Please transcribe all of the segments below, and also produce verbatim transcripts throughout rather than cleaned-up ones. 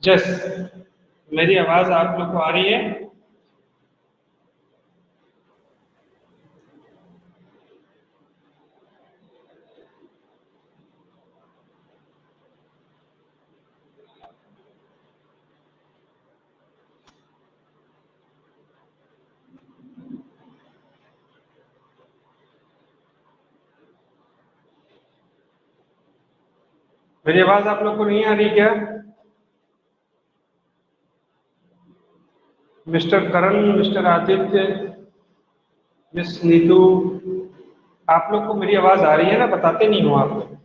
जस मेरी आवाज आप लोग को आ रही है? मेरी आवाज आप लोग को नहीं आ रही क्या? Mister Karan, mister Aditya, miss Neetu, आप लोग को मेरी आवाज आ रही है ना? बताते नहीं हो आप लोग।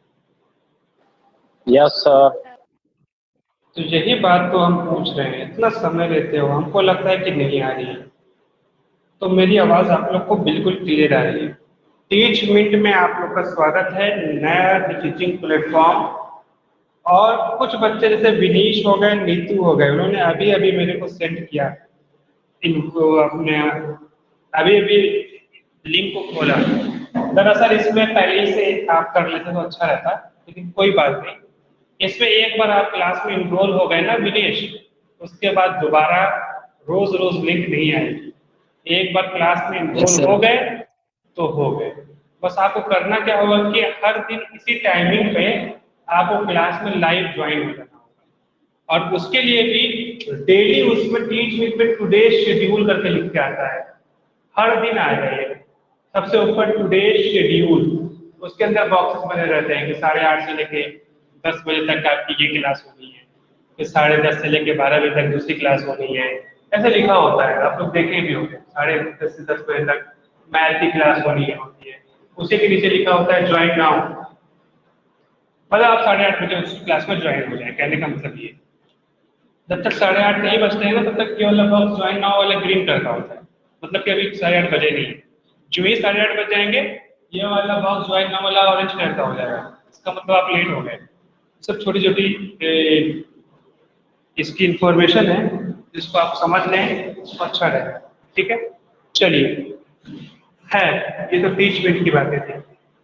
Yes sir. तो यही बात तो हम पूछ रहे हैं, इतना समय लेते हो, हमको लगता है कि नहीं आ रही है। तो मेरी आवाज आप लोग को बिल्कुल क्लियर आ रही है। टीच मिनट में आप लोग का स्वागत है, नया टीचिंग प्लेटफॉर्म। और कुछ बच्चे जैसे विनीश हो गए, नीतू हो गए, उन्होंने अभी अभी मेरे को सेंड किया इनको अपने, अभी अभी लिंक को खोला। दरअसल इसमें पहले से आप कर लेते तो अच्छा रहता, लेकिन कोई बात नहीं। इसमें एक बार आप क्लास में इनरोल हो गए ना विनेश, उसके बाद दोबारा रोज रोज लिंक नहीं आएगी। एक बार क्लास में इनरोल हो गए तो हो गए। बस आपको करना क्या होगा कि हर दिन इसी टाइमिंग पे आपको क्लास में लाइव ज्वाइन हो जाना होगा। और उसके लिए भी डेली उसमें teach with me today schedule करके लिख के आता है, हर दिन आ जाइए। सबसे ऊपर टुडे शेड्यूल, उसके अंदर बॉक्सेस बने रहते हैं कि साढ़े आठ से लेके दस बजे तक आपकी ये क्लास होनी है, फिर साढ़े दस से लेके बारह बजे तक दूसरी क्लास होनी है। ऐसे लिखा होता है, आप लोग देखे भी होंगे, साढ़े दस से दस बजे तक मैथ की क्लास होनी है होती है। उसी के नीचे लिखा होता है ज्वाइन नाउ, मतलब आप साढ़े आठ बजे उस क्लास में ज्वाइन हो जाए। कहने का मतलब ये, जब तक साढ़े आठ नहीं बजते हैं ना, तब तक ये वाला बॉक्स ज्वाइन नाउ वाला ग्रीन कलर का होता है, मतलब कि अभी साढ़े आठ बजे नहीं है। जो ही साढ़े आठ बज जाएंगे, ये वाला बॉक्स ज्वाइन नाउ वाला ऑरेंज कलर का हो जाएगा, इसका मतलब आप लेट हो गए। सब छोटी छोटी इसकी इंफॉर्मेशन है, जिसको आप समझ लें तो अच्छा रहेगा। ठीक है, चलिए। है, ये तो टीच मिनट की बातें थी।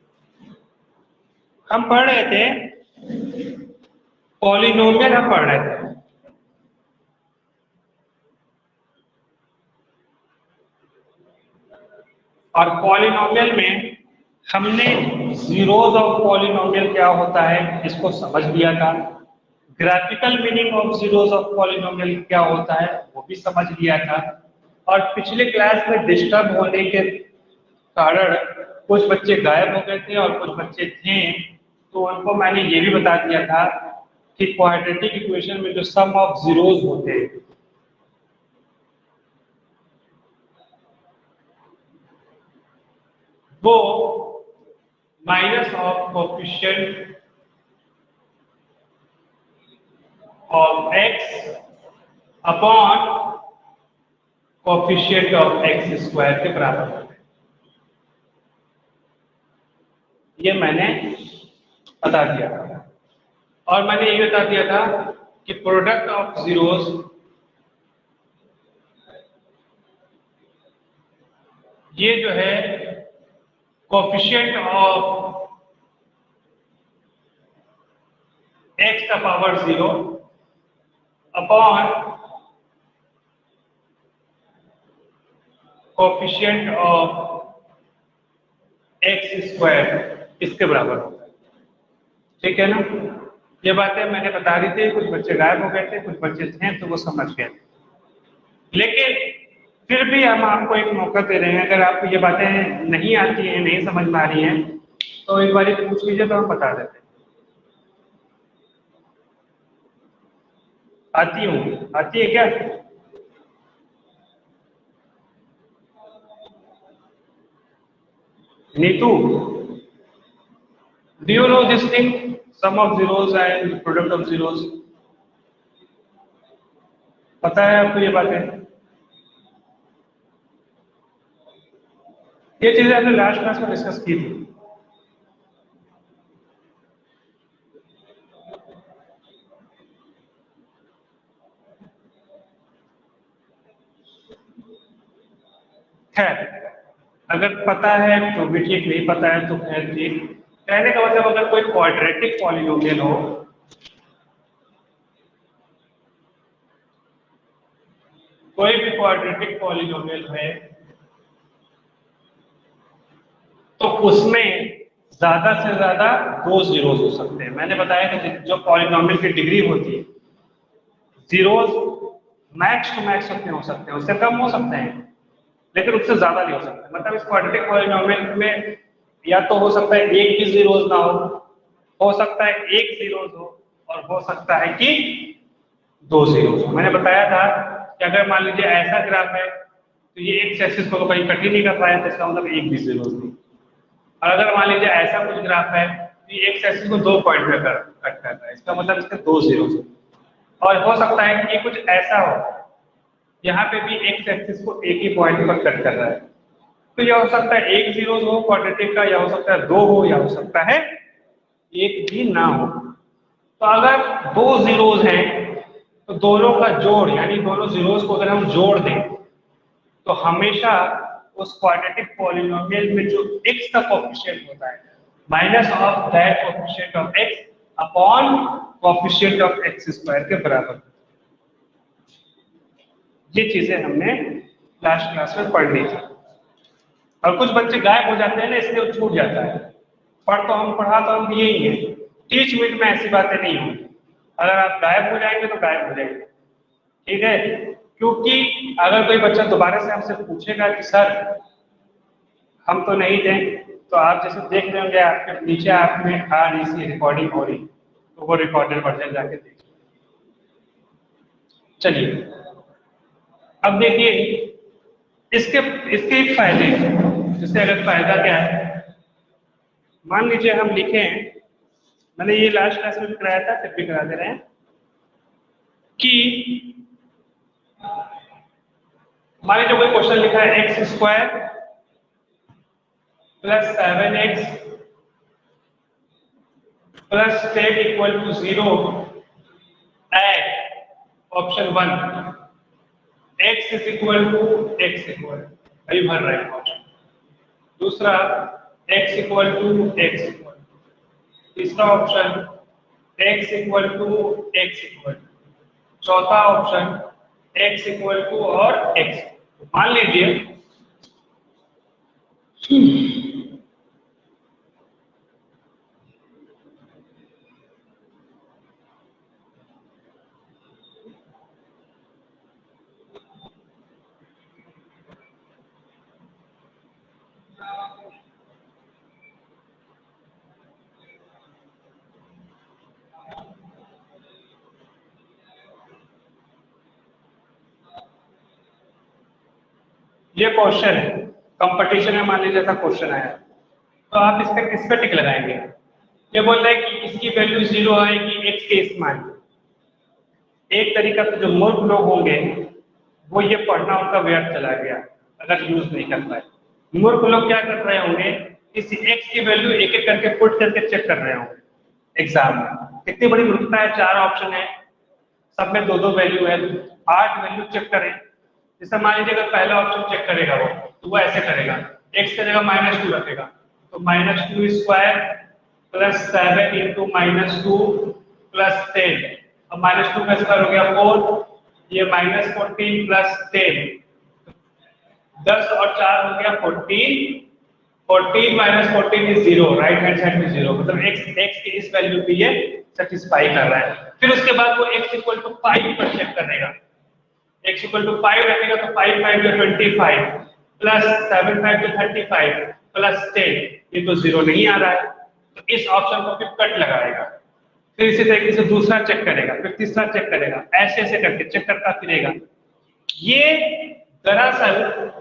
हम पढ़ रहे थे पॉलिनोमियल, हम पढ़ रहे थे। और पॉलिनोमियल में हमने जीरोज ऑफ पॉलिनोमियल क्या होता है इसको समझ लिया था। Graphical meaning of zeros of polynomial क्या होता है वो भी समझ लिया था। और पिछले क्लास में डिस्टर्ब होने के कारण कुछ बच्चे गायब हो गए थे और कुछ बच्चे थे, तो उनको मैंने ये भी बता दिया था कि क्वाड्रेटिक इक्वेशन में जो सम ऑफ जीरोज होते हैं वो minus of coefficient of x upon coefficient of x square के बराबर होते हैं। ये मैंने बता दिया था। और मैंने ये बता दिया था कि प्रोडक्ट ऑफ जीरोस ये जो है कोएफिशिएंट ऑफ एक्स का power zero upon coefficient of x square इसके बराबर होता है। ठीक है ना? ये बातें मैंने बता दी थी, कुछ बच्चे गायब हो गए थे, कुछ बच्चे थे तो वो समझ गए। लेकिन फिर भी हम आपको एक मौका दे रहे हैं, अगर आपको ये बातें नहीं आती हैं, नहीं समझ में आ रही हैं, तो एक बार पूछ लीजिए तो हम बता देते हैं। आती होंगी, आती है क्या? Neetu, do you know this thing, sum of zeros and product of zeros? पता है आपको ये बातें? ये चीजें हमने लास्ट क्लास में डिस्कस की थी। खैर, अगर पता है तो भी ठीक, नहीं पता है तो खैर ठीक। कहने का मतलब अगर कोई क्वाड्रेटिक पॉलिनोमियल हो, कोई भी क्वाड्रेटिक पॉलिनोमियल है तो उसमें ज्यादा से ज्यादा दो जीरोस हो सकते हैं। मैंने बताया कि जो पॉलिनोमियल की डिग्री होती है जीरोस मैक्स टू मैक्स कितने हो सकते हैं, उससे कम हो सकते हैं लेकिन उससे ज्यादा नहीं हो सकते। मतलब इस क्वाड्रेटिक पॉलिनोमियल में या तो हो सकता है एक भी जीरोस ना हो हो सकता है एक जीरोस हो और हो सकता है कि दो जीरोस हो। मैंने बताया था कि अगर मान लीजिए ऐसा ग्राफ है तो ये एक्स एक्सिस को तो कहीं कट ही नहीं कर पाया, तो इसका मतलब एक भी जीरोस नहीं। और अगर मान लीजिए ऐसा कुछ ग्राफ है तो ये एक्स एक्सिस को दो पॉइंट में कर कट कर रहा है, इसका मतलब इसके दो जीरोस। और हो सकता है कि कुछ ऐसा हो यहाँ पे भी एक्स एक्सिस को एक ही पॉइंट पर कट कर रहा है, तो यह हो सकता है एक जीरोस हो क्वाड्रेटिक का, या हो सकता है दो हो, या हो सकता है एक भी ना हो। तो अगर दो जीरोस हैं तो दोनों का जोड़ यानी दोनों जीरोस को अगर हम जोड़ दें तो हमेशा उस क्वाड्रेटिक पॉलिनोमियल में जो x का कोएफिशिएंट होता है minus of that coefficient of x upon coefficient of x square के बराबर। ये चीजें हमने लास्ट क्लास में पढ़ ली थी और कुछ बच्चे गायब हो जाते हैं ना, इसलिए छूट जाता है। पढ़ तो हम पढ़ा तो हम दिए ही है, टीच मिनट में ऐसी बातें नहीं होंगी। अगर आप गायब हो जाएंगे तो गायब हो जाएंगे, ठीक है। क्योंकि अगर कोई बच्चा दोबारा से हमसे पूछेगा कि सर हम तो नहीं थे, तो आप जैसे देख रहे होंगे आपके नीचे आपने आ रही सी रिकॉर्डिंग हो रही, तो वो रिकॉर्डेड वर्जन जाके देखिए। चलिए अब देखिए इसके इसके एक फायदे हैं। जैसे अगर फायदा क्या है, मान लीजिए हम लिखें, मैंने ये लास्ट क्लास में भी कराया था फिर भी करा दे रहे हैं कि मान लीजिए कोई क्वेश्चन लिखा है x square plus seven x plus ten equal to zero at option one x is equal to x equal, अभी भर रहे हैं क्वेश्चन। दूसरा x equal to x equal, तीसरा option x equal to x equal, चौथा option x equal to और x। मान लीजिए ये क्वेश्चन है, कंपटीशन में मान लीजिए ऐसा क्वेश्चन आया तो आप इस पे किस पे टिक लगाएंगे। ये बोल रहे हैं कि इसकी वैल्यू जीरो आएगी एक्स के इस मान। एक तरीका से जो मूर्ख लोग होंगे वो ये पढ़ना उनका व्यर्थ चला गया अगर यूज नहीं कर पाए। मूर्ख लोग क्या कर रहे होंगे, इस एक्स की वैल्यू एक एक करके पुट करके चेक कर रहे होंगे एग्जाम में। कितनी बड़ी मूर्खता है, चार ऑप्शन है सब में दो दो वैल्यू है, आठ वैल्यू चेक करें। जैसे मान लीजिए अगर पहला ऑप्शन चेक करेगा वो तो वो ऐसे करेगा, एक्स की जगह माइनस टू रखेगा तो minus two square plus seven into minus two plus ten, अब माइनस टू का स्क्वायर हो गया फोर, ये माइनस फोर्टीन प्लस टेन, दस और चार हो गया fourteen, fourteen minus fourteen is zero, right hand side में जीरो, मतलब x x की इस वैल्यू पे ये सेटिस्फाई कर रहा है। फिर उसके बाद वो x इक्वल टू फाइव पर चेक करेगा, x इक्वल टू फाइव रखेगा तो फाइव फाइव जो twenty five plus seven five जो थर्टी फाइव प्लस टेन, ये तो जीरो नहीं आ रहा है तो इस ऑप्शन को फिर कट लगाएगा। फिर इसी तरीके से दूसरा चेक करेगा, फिर तीसरा चेक करेगा, ऐसे ऐसे करके चेक करता फिरेगा। ये दरअसल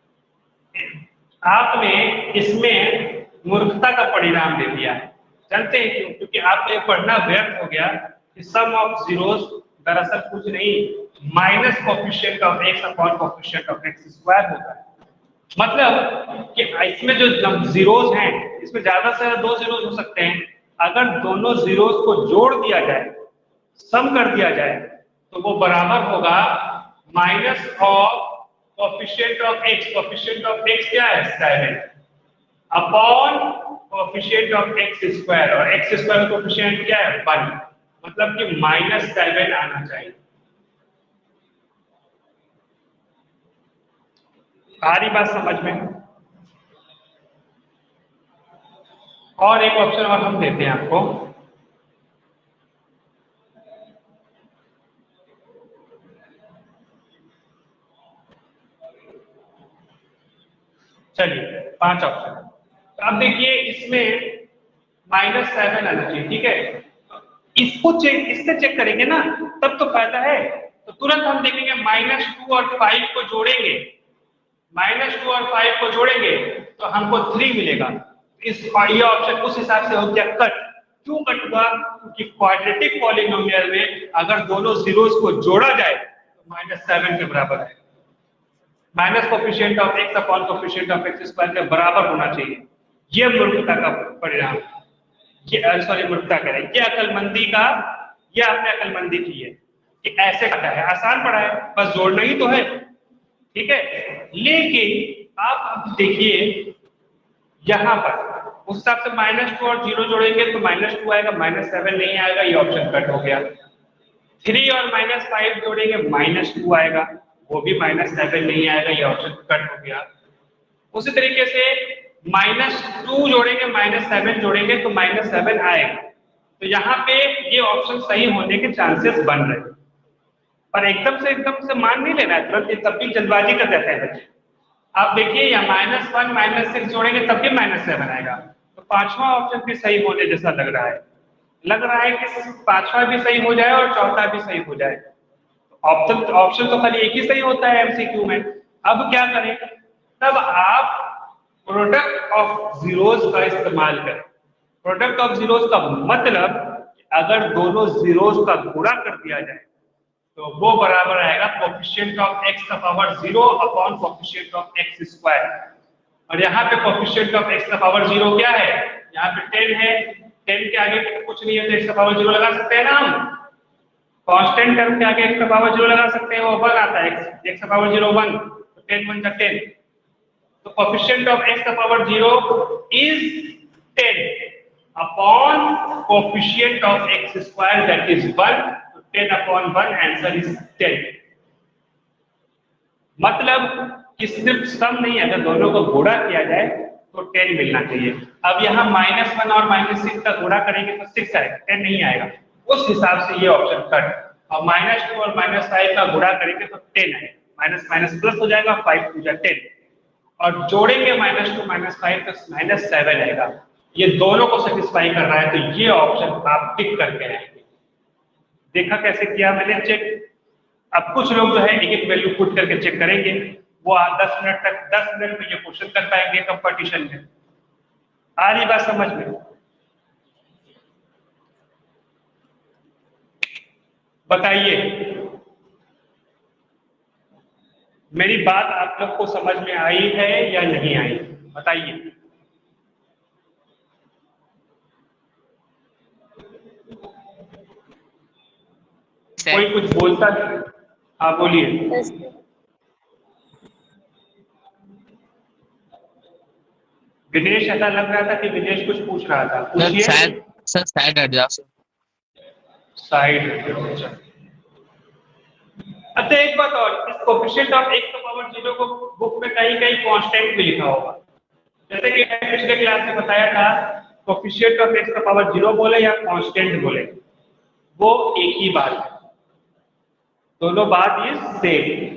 आपने इसमें मूर्खता का परिणाम दे दिया है। जानते हैं क्यों? क्योंकि आपने पढ़ना व्यर्थ हो गया कि सम ऑफ जीरोस दरअसल कुछ नहीं minus coefficient of x upon coefficient of x square होता है। मतलब कि इसमें जो जीरोस हैं इसमें ज्यादा से ज्यादा दो जीरोस हो सकते हैं, अगर दोनों जीरोस को जोड़ दिया जाए, सम कर दिया जाए तो वो बराबर होगा minus of coefficient of x, coefficient of x क्या है seven upon coefficient of x square, और x स्क्वायर का कोएफिशिएंट क्या है वन, मतलब कि माइनस सेवन आना चाहिए। आ रही बात समझ में? और एक ऑप्शन और हम देते हैं आपको। चलिए पांच ऑप्शन। तो अब देखिए इसमें माइनस सेवन आना चाहिए, ठीक है। इसको चेक इससे चेक करेंगे ना तब तो फायदा है। तो तुरंत हम देखेंगे माइनस टू और फाइव को जोड़ेंगे, माइनस टू और फाइव को जोड़ेंगे तो हमको थ्री मिलेगा। इस ये ऑप्शन उस हिसाब से हो गया कट। क्यों कट हुआ? क्योंकि क्वाड्रेटिक पॉलिनोमियल में अगर दोनों जीरोस को जोड़ा जाए तो माइनस सेवन के बराबर है। Minus coefficient of x upon coefficient of x square के बराबर होना चाहिए। ये मूर्खता का परिणाम, ये सॉरी मूर्खता कह रहे हैं, ये अकलमंदी का, ये आपने अकलमंदी की है कि ऐसे कटा है। आसान पड़ा है, बस जोड़ना ही तो है, ठीक है। लेकिन आप अब देखिए यहां पर उस हिसाब से माइनस टू और जीरो जोड़ेंगे तो माइनस टू आएगा, माइनस सेवन नहीं आएगा, ये ऑप्शन कट हो गया। थ्री और माइनस फाइव जोड़ेंगे माइनस टू आएगा, वो भी माइनस सेवन नहीं आएगा, ये ऑप्शन कट हो गया। उसी तरीके से माइनस टू जोड़ेंगे माइनस सेवन जोड़ेंगे तो माइनस सेवन आएगा। तो यहाँ पे ये ऑप्शन सही होने के चांसेस बन रहे हैं, पर एकदम से एकदम से मान नहीं लेना है तुरंत, तब भी जल्दबाजी कर देते हैं बच्चे। आप देखिए या माइनस वन माइनस सिक्स जोड़ेंगे तब भी माइनस सेवन आएगा। तो पांचवा ऑप्शन भी सही होने जैसा लग रहा है, लग रहा है कि पांचवा भी सही हो जाए और चौथा भी सही हो जाए। ऑप्शन ऑप्शन तो खाली एक ही सही होता है एमसीक्यू में। अब क्या करें? तब आप प्रोडक्ट ऑफ जीरोस का इस्तेमाल करें। प्रोडक्ट ऑफ जीरोस का मतलब अगर दोनों जीरोस का गुणा कर दिया जाए तो वो बराबर आएगा कोफिशिएंट ऑफ एक्स का power zero upon coefficient of x square. और यहाँ पे कोफिशिएंट ऑफ एक्स का पावर जीरो क्या है? यहाँ पे टेन है, टेन के आगे कुछ नहीं है तो एक्स का पावर जीरो लगा सकते हैं ना हम। कांस्टेंट टर्म के आगे एक्स का पावर जीरो लगा सकते हैं, वो वन आता है, एक्स एक्स का पावर जीरो वन, तो टेन वन जा टेन। तो कोफिशिएंट ऑफ एक्स का power zero is ten upon coefficient of x square that is one. तो ten upon one answer is ten. मतलब कि सिर्फ सम नहीं, अगर दोनों को गुणा किया जाए तो टेन मिलना चाहिए। अब यहाँ माइनस वन और माइनस सिक्स का गुणा करेंगे तो सिक्स आएगा, टेन नहीं आएगा। उस हिसाब से ये ऑप्शन कट। और माइनस टू और माइनस फाइव का गुणा करेंगे तो टेन आएगा, माइनस माइनस प्लस हो जाएगा, फाइव टू जा टेन। और जोड़ेंगे माइनस टू माइनस फाइव तो माइनस सेवन आएगा। ये दोनों को सेटिस्फाई कर रहा है तो ये ऑप्शन आप टिक करके आएंगे। देखा कैसे किया मैंने चेक? अब कुछ लोग जो है एक एक वैल्यू पुट करके चेक करेंगे, वो दस मिनट तक दस मिनट में ये क्वेश्चन कर पाएंगे कंपटीशन में। आ रही बात समझ में? बताइए, मेरी बात आप लोग को समझ में आई है या नहीं आई? बताइए। कोई कुछ बोलता नहीं? हाँ बोलिए। विनेश, ऐसा लग रहा था कि विनेश कुछ पूछ रहा था, पूछिए। शायद सर साइड हट जाओ सर। साइड। अच्छा एक बात और, इस कोफिशिएंट ऑफ एक्स का पावर जीरो को बुक में कहीं कहीं कांस्टेंट भी लिखा होगा। जैसे कि मैंने पिछले क्लास में बताया था, कोफिशिएंट ऑफ एक्स का पावर जीरो बोले या कांस्टेंट बोले वो एक ही बात है, दोनों बात इज सेम,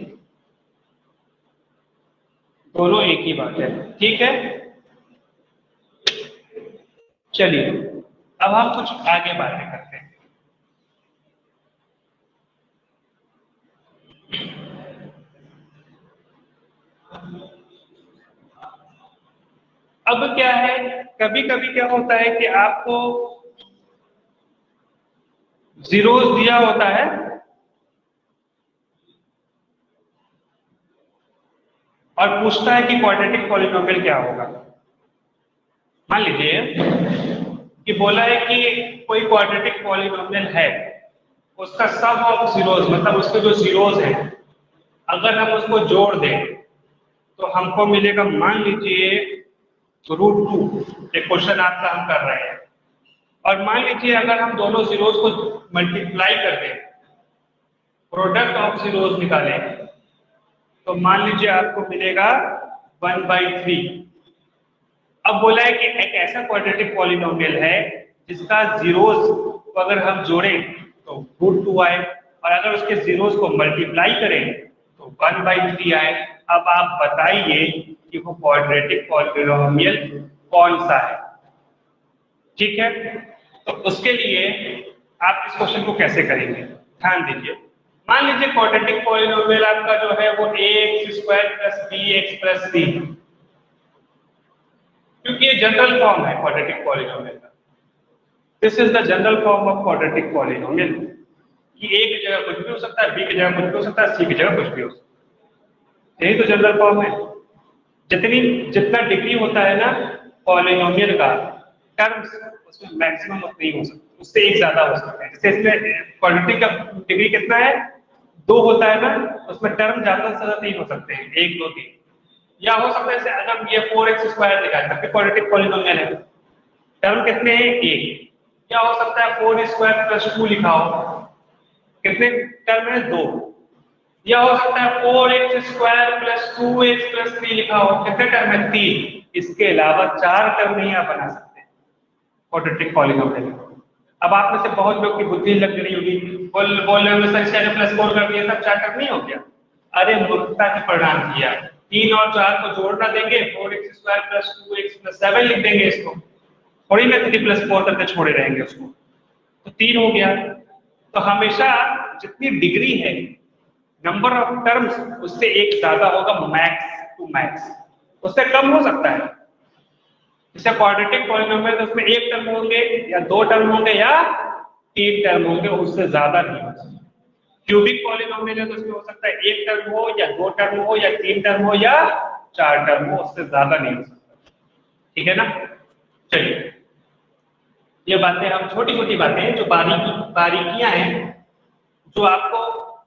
दोनों एक ही बात है, ठीक है। चलिए अब हम कुछ आगे बातें करते हैं। अब क्या है, कभी कभी क्या होता है कि आपको जीरोस दिया होता है और पूछता है कि क्वाड्रेटिक पॉलिनोमियल क्या होगा। मान लीजिए कि बोला है कि कोई क्वाड्रेटिक पॉलिनोमियल है, उसका सम ऑफ जीरोस मतलब उसके जो जीरोस हैं अगर हम उसको जोड़ दें तो हमको मिलेगा, मान लीजिए रूट टू। एक क्वेश्चन आपका हम कर रहे हैं, और मान लीजिए अगर हम दोनों जीरोस को मल्टीप्लाई कर दें, प्रोडक्ट ऑफ जीरोस निकालें, तो मान लीजिए आपको मिलेगा वन बाई थ्री। अब बोला है कि एक ऐसा क्वाड्रेटिक पॉलिनोमियल है जिसका जीरोस को अगर हम जोड़ें तो रूट टू आए, और अगर उसके जीरोस को मल्टीप्लाई करें तो वन बाई थ्री आए। अब आप बताइए कि वो क्वाड्रेटिक पॉलिनोमियल कौन सा है। ठीक है, तो उसके लिए आप इस क्वेश्चन को कैसे करेंगे, ध्यान दीजिए। मान लीजिए क्वाड्रेटिक पॉलिनोमियल आपका जो है वो a x square plus b x plus c, क्योंकि ये जनरल फॉर्म है क्वाड्रेटिक पॉलिनोमियल का। This is the general form of quadratic polynomial, कि ए की जगह कुछ भी हो सकता है, बी की जगह कुछ भी हो सकता है, सी की जगह कुछ भी हो सकता है। यही तो जनरल फॉर्म है। जितनी जितना डिग्री होता है ना पॉलिनोमियल का टर्म्स, उसमें मैक्सिमम उतना ही हो सकता है, उससे एक ज्यादा हो सकता है। जैसे इसमें क्वाड्रेटिक का डिग्री कितना है, दो होता है ना, उसमें टर्म ज्यादा से ज्यादा तीन हो सकते हैं, एक दो तीन। या हो सकता है जैसे अगर ये फोर एक्स स्क्वायर लिखा है तब क्वाड्रेटिक पॉलिनोमियल है, टर्म कितने हैं, एक। या हो सकता है फोर स्क्वायर प्लस टू लिखा हो, कितने टर्म है, दो। या हो सकता है four x square plus two x plus three लिखा हो, कितने टर्म है, तीन। इसके अलावा चार टर्म नहीं आप बना सकते क्वाड्रेटिक पॉलिनोमियल। अब आप में से बहुत लोग की बुद्धि लग रही होगी, बोल बोल रहे होंगे सर इसका प्लस फोर कर दिया तब चार टर्म नहीं हो गया। अरे मूर्खता के परिणाम किया, तीन और चार को जोड़ना देंगे, four x square plus two x plus seven लिख देंगे इसको, थोड़ी ना थ्री प्लस फोर करके छोड़े रहेंगे उसको, तो तीन हो गया। तो हमेशा जितनी डिग्री है नंबर ऑफ टर्म्स उससे एक ज्यादा होगा, मैक्स टू मैक्स, उससे कम हो सकता है। जैसे क्वाड्रेटिक पॉलिनोमियल तो उसमें एक टर्म होंगे या दो टर्म होंगे या तीन टर्म होंगे, उससे ज्यादा नहीं हो सकता। क्यूबिक पॉलिनोमियल है तो उसमें हो सकता है एक टर्म हो या दो टर्म हो या तीन टर्म हो या चार टर्म हो, उससे ज्यादा नहीं हो सकता। ठीक है ना। चलिए, ये बातें हम छोटी छोटी बातें हैं जो बारीकी बारीकियां हैं जो आपको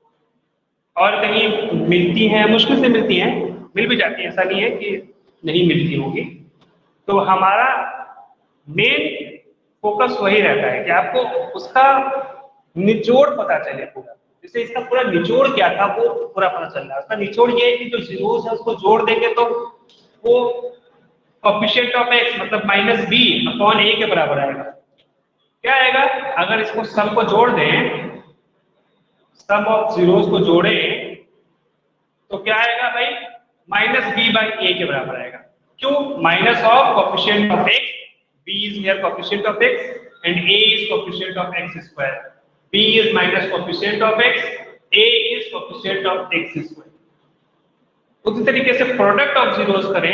और कहीं मिलती हैं, मुश्किल से मिलती हैं, मिल भी जाती है, ऐसा नहीं है कि नहीं मिलती होगी। तो हमारा मेन फोकस वही रहता है कि आपको उसका निचोड़ पता चले पूरा। जैसे इसका पूरा निचोड़ क्या था वो पूरा पता चल रहा है। उसका निचोड़ ये है कि जो जीरोस है उसको जोड़ देंगे तो वो कोएफिशिएंट ऑफ एक्स मतलब माइनस बी अपॉन ए के बराबर आएगा। क्या आएगा, अगर इसको सम को जोड़ दें, सम ऑफ जीरोस को जोड़े तो क्या आएगा भाई, माइनस बी बाई ए के बराबर आएगा। क्यों, minus of coefficient of x, b is here coefficient of x and a is coefficient of x square. B is minus coefficient of x, a is coefficient of x square. उसी तरीके से product of zeros करें,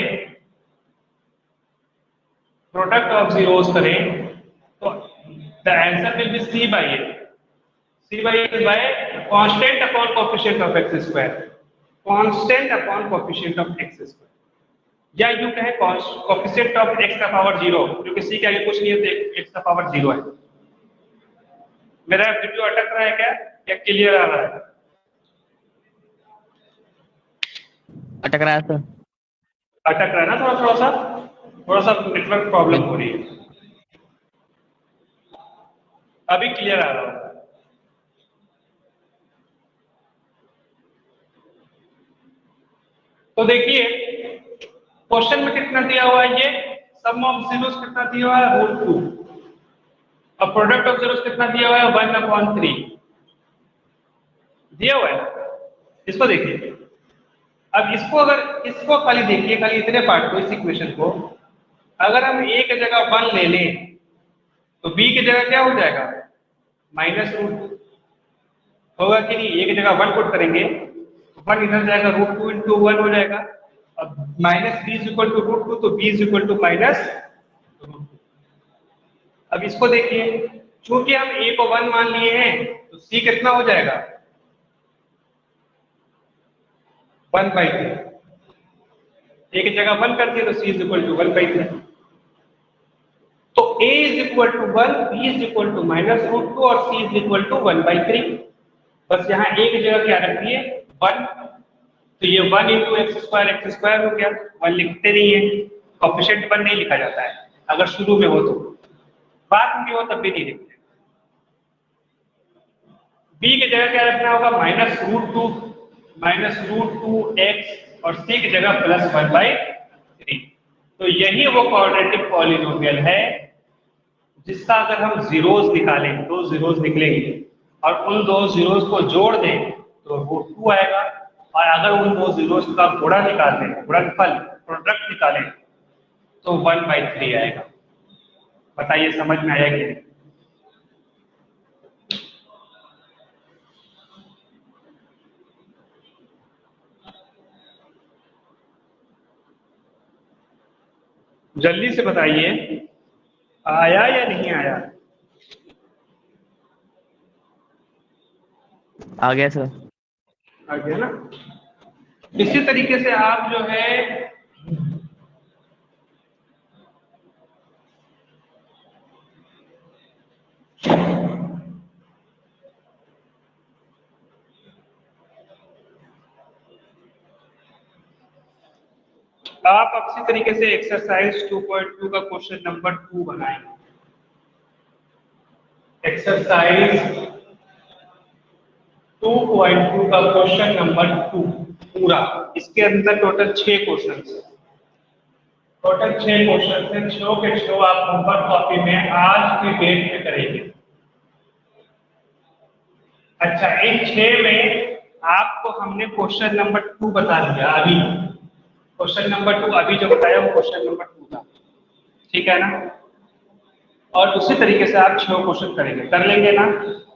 product of zeros करें तो the answer will be c by a. C by a by constant upon coefficient of x square, constant upon coefficient of x square. या यूं कहें coefficient of x का power zero, क्योंकि C के आगे कुछ नहीं है तो एक्स का पावर जीरो है। मेरा वीडियो अटक रहा है क्या या क्लियर आ रहा है? अटक रहा है सर। अटक रहा है ना, थोड़ा थोड़ा सा थोड़ा सा नेटवर्क प्रॉब्लम हो रही है। अभी क्लियर आ रहा है। तो देखिए क्वेश्चन में कितना दिया हुआ है, ये सम ऑफ जीरोस कितना दिया हुआ है, रूट टू। अब प्रोडक्ट ऑफ जीरोस कितना दिया हुआ है, वन अपॉन थ्री दिया हुआ है। इसको देखिए, अब इसको अगर इसको खाली देखिए, खाली इतने पार्ट को, इस इक्वेशन को अगर हम ए की जगह वन ले लें तो बी की जगह क्या हो जाएगा, माइनस रूट टू होगा कि नहीं। ए की जगह वन पुट करेंगे, वन इधर जाएगा, रूट टू इंटू वन हो जाएगा। अब minus b is equal to root two, तो b is equal to minus root two. अब इसको देखिए, चूंकि हम ए को वन मान लिए हैं तो सी कितना हो जाएगा, वन बाई थ्री। ए की जगह वन कर दिए तो c is equal to one by three. तो a is equal to one, b is equal to minus root two और c is equal to one by three. बस यहाँ a की जगह क्या रख दिए, वन। तो ये one into x square x square हो गया। वन लिखते नहीं है, कोएफिशिएंट वन नहीं लिखा जाता है अगर शुरू में हो तो, बाद में हो तब भी नहीं लिखते। b की जगह क्या रखना होगा, minus root to, minus root to x और सी की जगह प्लस वन बाई थ्री। तो यही वो क्वाड्रेटिक पॉलिनोमियल है जिसका अगर हम जीरोस निकालें, दो जीरोस निकलेंगे और उन दो जीरोस को जोड़ दें तो वो टू आएगा, और अगर उन दो जीरोस का गुणा निकालें, गुणनफल प्रोडक्ट निकालें तो वन बाई थ्री आएगा। बताइए समझ में आया कि नहीं? जल्दी से बताइए, आया या नहीं आया? आ गया सर। आ गया ना? इसी तरीके से आप जो है आप अच्छी तरीके से एक्सरसाइज टू पॉइंट टू का क्वेश्चन नंबर टू बनाएंगे। एक्सरसाइज टू पॉइंट टू का क्वेश्चन नंबर टू पूरा, इसके अंदर टोटल छह क्वेश्चन है। टोटल छह क्वेश्चन है, छो के छो आप होमवर्क कॉपी में आज की डेट में करेंगे। अच्छा, इन छह में आपको हमने क्वेश्चन नंबर टू बता दिया अभी। क्वेश्चन नंबर टू अभी जो बताया वो क्वेश्चन नंबर टू था, ठीक है ना? और उसी तरीके से आप छह क्वेश्चन करेंगे, कर लेंगे ना?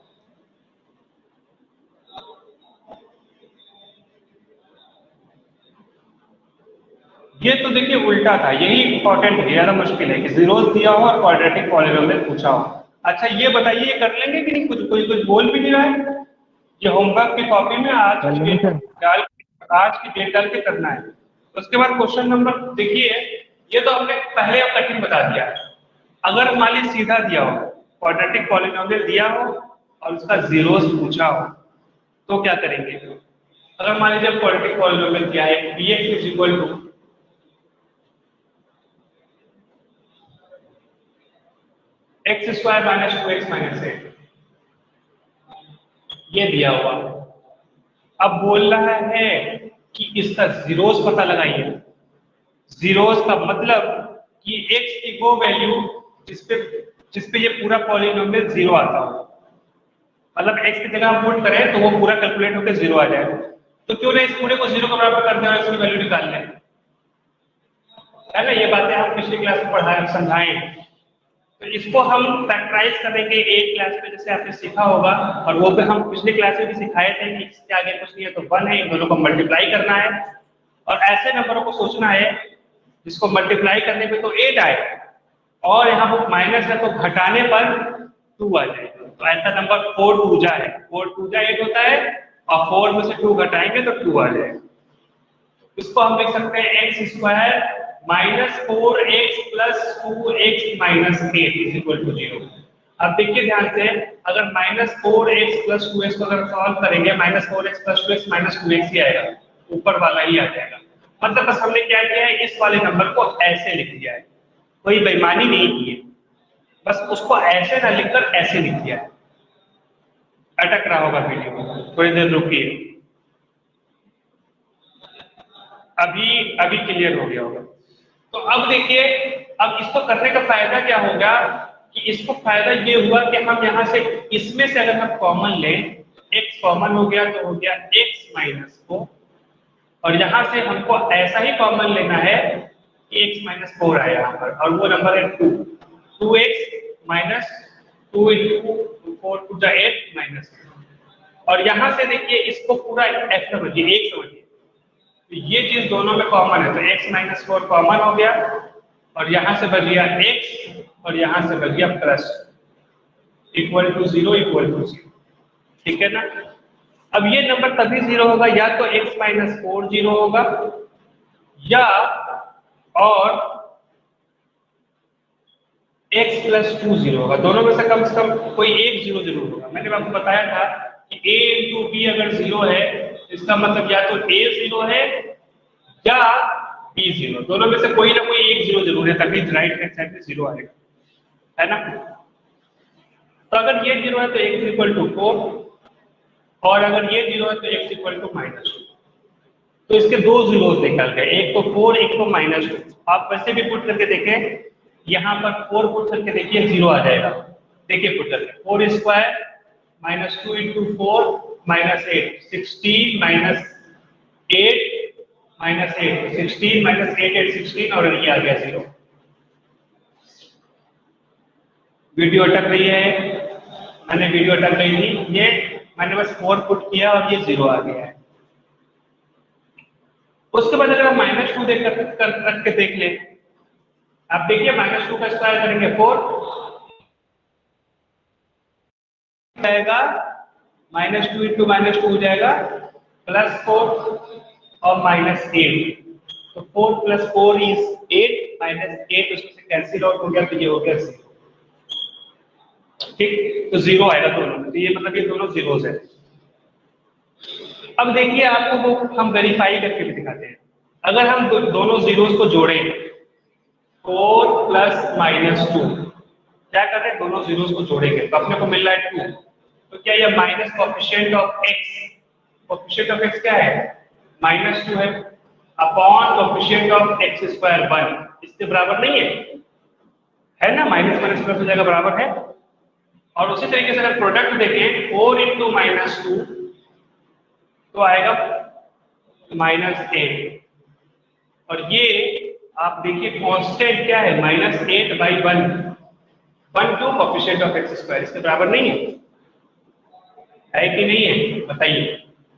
ये तो देखिए उल्टा था, यही इंपॉर्टेंट है, ज्यादा मुश्किल है कि जीरोस दिया हो और क्वाड्रेटिक पॉलिनोमियल पूछा हो। अच्छा ये बताइए, ये कर लेंगे कि नहीं? कुछ कोई कुछ बोल भी नहीं रहा है। ये होमवर्क की कॉपी में आज कर की लेंगे डेट सर। डाल आज की डेट डाल के करना है। उसके बाद क्वेश्चन नंबर देखिए, ये तो हमने पहले अब कठिन बता दिया है। अगर मान लीजिए सीधा दिया हो, क्वाड्रेटिक पॉलिनोमियल दिया हो और उसका जीरोस पूछा हो तो क्या करेंगे? अगर मान लीजिए क्वाड्रेटिक पॉलिनोमियल दिया है b x is equal to x square minus two x minus eight, ये दिया हुआ। अब बोल रहा है कि इसका जीरोस पता लगाइए। जीरोस का मतलब कि एक्स की वो वैल्यू जिसपे जिसपे ये पूरा पॉलिनोमियल जीरो आता हो, मतलब एक्स की जगह हम पुट करें तो वो पूरा कैलकुलेट होकर जीरो आ जाए। तो क्यों ना इस पूरे को जीरो के बराबर कर दें और इसकी वैल्यू निकाल लें, है ना? ये बातें हम पिछली क्लास में पढ़ाए समझाएं। तो इसको हम फैक्टराइज करेंगे एक क्लास में, जैसे आपने सीखा होगा, और वो भी हम पिछले क्लास में भी सिखाए थे कि इसके आगे कुछ नहीं है तो वन है, इन दोनों को मल्टीप्लाई करना है और ऐसे नंबरों को सोचना है जिसको मल्टीप्लाई करने पे तो एट आए और यहाँ पर माइनस है तो घटाने पर टू आ जाए। तो ऐसा नंबर फोर टू जा है, फोर टू जा एट होता है और फोर में से टू घटाएंगे तो टू आ जाएगा। इसको हम लिख सकते हैं x square minus four x plus two x minus eight is equal to zero. अब देखिए ध्यान से, अगर minus four x plus two x को अगर सॉल्व करेंगे, minus four x plus two x minus two x ही आएगा, ऊपर वाला ही आ जाएगा। मतलब बस हमने क्या किया है, इस वाले नंबर को ऐसे लिख दिया है, कोई बेईमानी नहीं की है, बस उसको ऐसे ना लिखकर ऐसे लिख दिया है। अटक रहा होगा वीडियो, थोड़ी देर रुकिए, अभी अभी क्लियर हो गया होगा। तो अब देखिए, अब इसको करने का फायदा क्या होगा कि इसको फायदा ये हुआ कि हम यहाँ से इसमें से अगर हम कॉमन लें, x कॉमन हो गया तो हो गया x माइनस फोर, और यहाँ से हमको ऐसा ही कॉमन लेना है कि x माइनस फोर आया यहाँ पर, और वो नंबर है two, two x minus two into four two जा एट माइनस, और यहाँ से देखिए इसको पूरा f समझिए, एक समझिए, तो ये चीज दोनों में कॉमन है तो x माइनस फोर कॉमन हो गया और यहां से बच गया x और यहां से बच गया plus, equal to zero equal to zero, ठीक है ना? अब ये नंबर तभी जीरो होगा या तो x माइनस फोर जीरो होगा या और x प्लस टू जीरो होगा, दोनों में से कम से कम कोई एक जीरो जरूर होगा। मैंने आपको बताया था कि a इंटू बी अगर जीरो है इसका मतलब या तो a जीरो है या b जीरो, दोनों में से कोई ना कोई एक जीरो जरूर है, तभी राइट हैंड साइड में जीरो आएगा, है ना? तो अगर ये जीरो है तो x इक्वल टू फोर और अगर ये जीरो है तो x equal to minus two. तो इसके दो जीरो निकल गए, एक तो फोर एक तो माइनस टू। आप वैसे भी पुट करके देखें, यहाँ पर फोर पुट करके देखिए जीरो आ जाएगा। देखिए पुट करके four square minus two into four minus eight, sixteen minus eight minus eight, sixteen minus eight eight sixteen, और ये आ गया जीरो। वीडियो अटक रही है, मैंने वीडियो अटक रही थी, ये मैंने बस फोर पुट किया और ये जीरो आ गया है। उसके बाद अगर हम माइनस टू देख कर, कर, रख के देख ले, आप देखिए माइनस टू का स्क्वायर करेंगे फोर जाएगा, minus two into minus two हो जाएगा प्लस फोर और माइनस एट, तो four plus four is eight, minus eight उसमें से कैंसिल आउट हो गया, तो ये हो गया जीरो। ठीक, तो जीरो आएगा दोनों में, तो ये मतलब ये दोनों जीरोस है। अब देखिए आपको वो हम वेरीफाई करके भी दिखाते हैं। अगर हम दो, दोनों जीरोस को जोड़ें, फोर प्लस माइनस टू, क्या करते हैं दोनों जीरोस को जोड़ेंगे तो अपने को मिल रहा है टू, तो क्या ये minus coefficient of x, coefficient of x क्या है माइनस टू है, upon coefficient of x square one, इसके बराबर नहीं है, है ना, माइनस माइनस प्लस हो जाएगा बराबर है। और उसी तरीके से अगर प्रोडक्ट देखें फोर इंटू माइनस टू तो आएगा माइनस एट, और ये आप देखिए कांस्टेंट क्या है minus eight by one, one to coefficient of x square, इसके बराबर नहीं है, है कि नहीं है बताइए।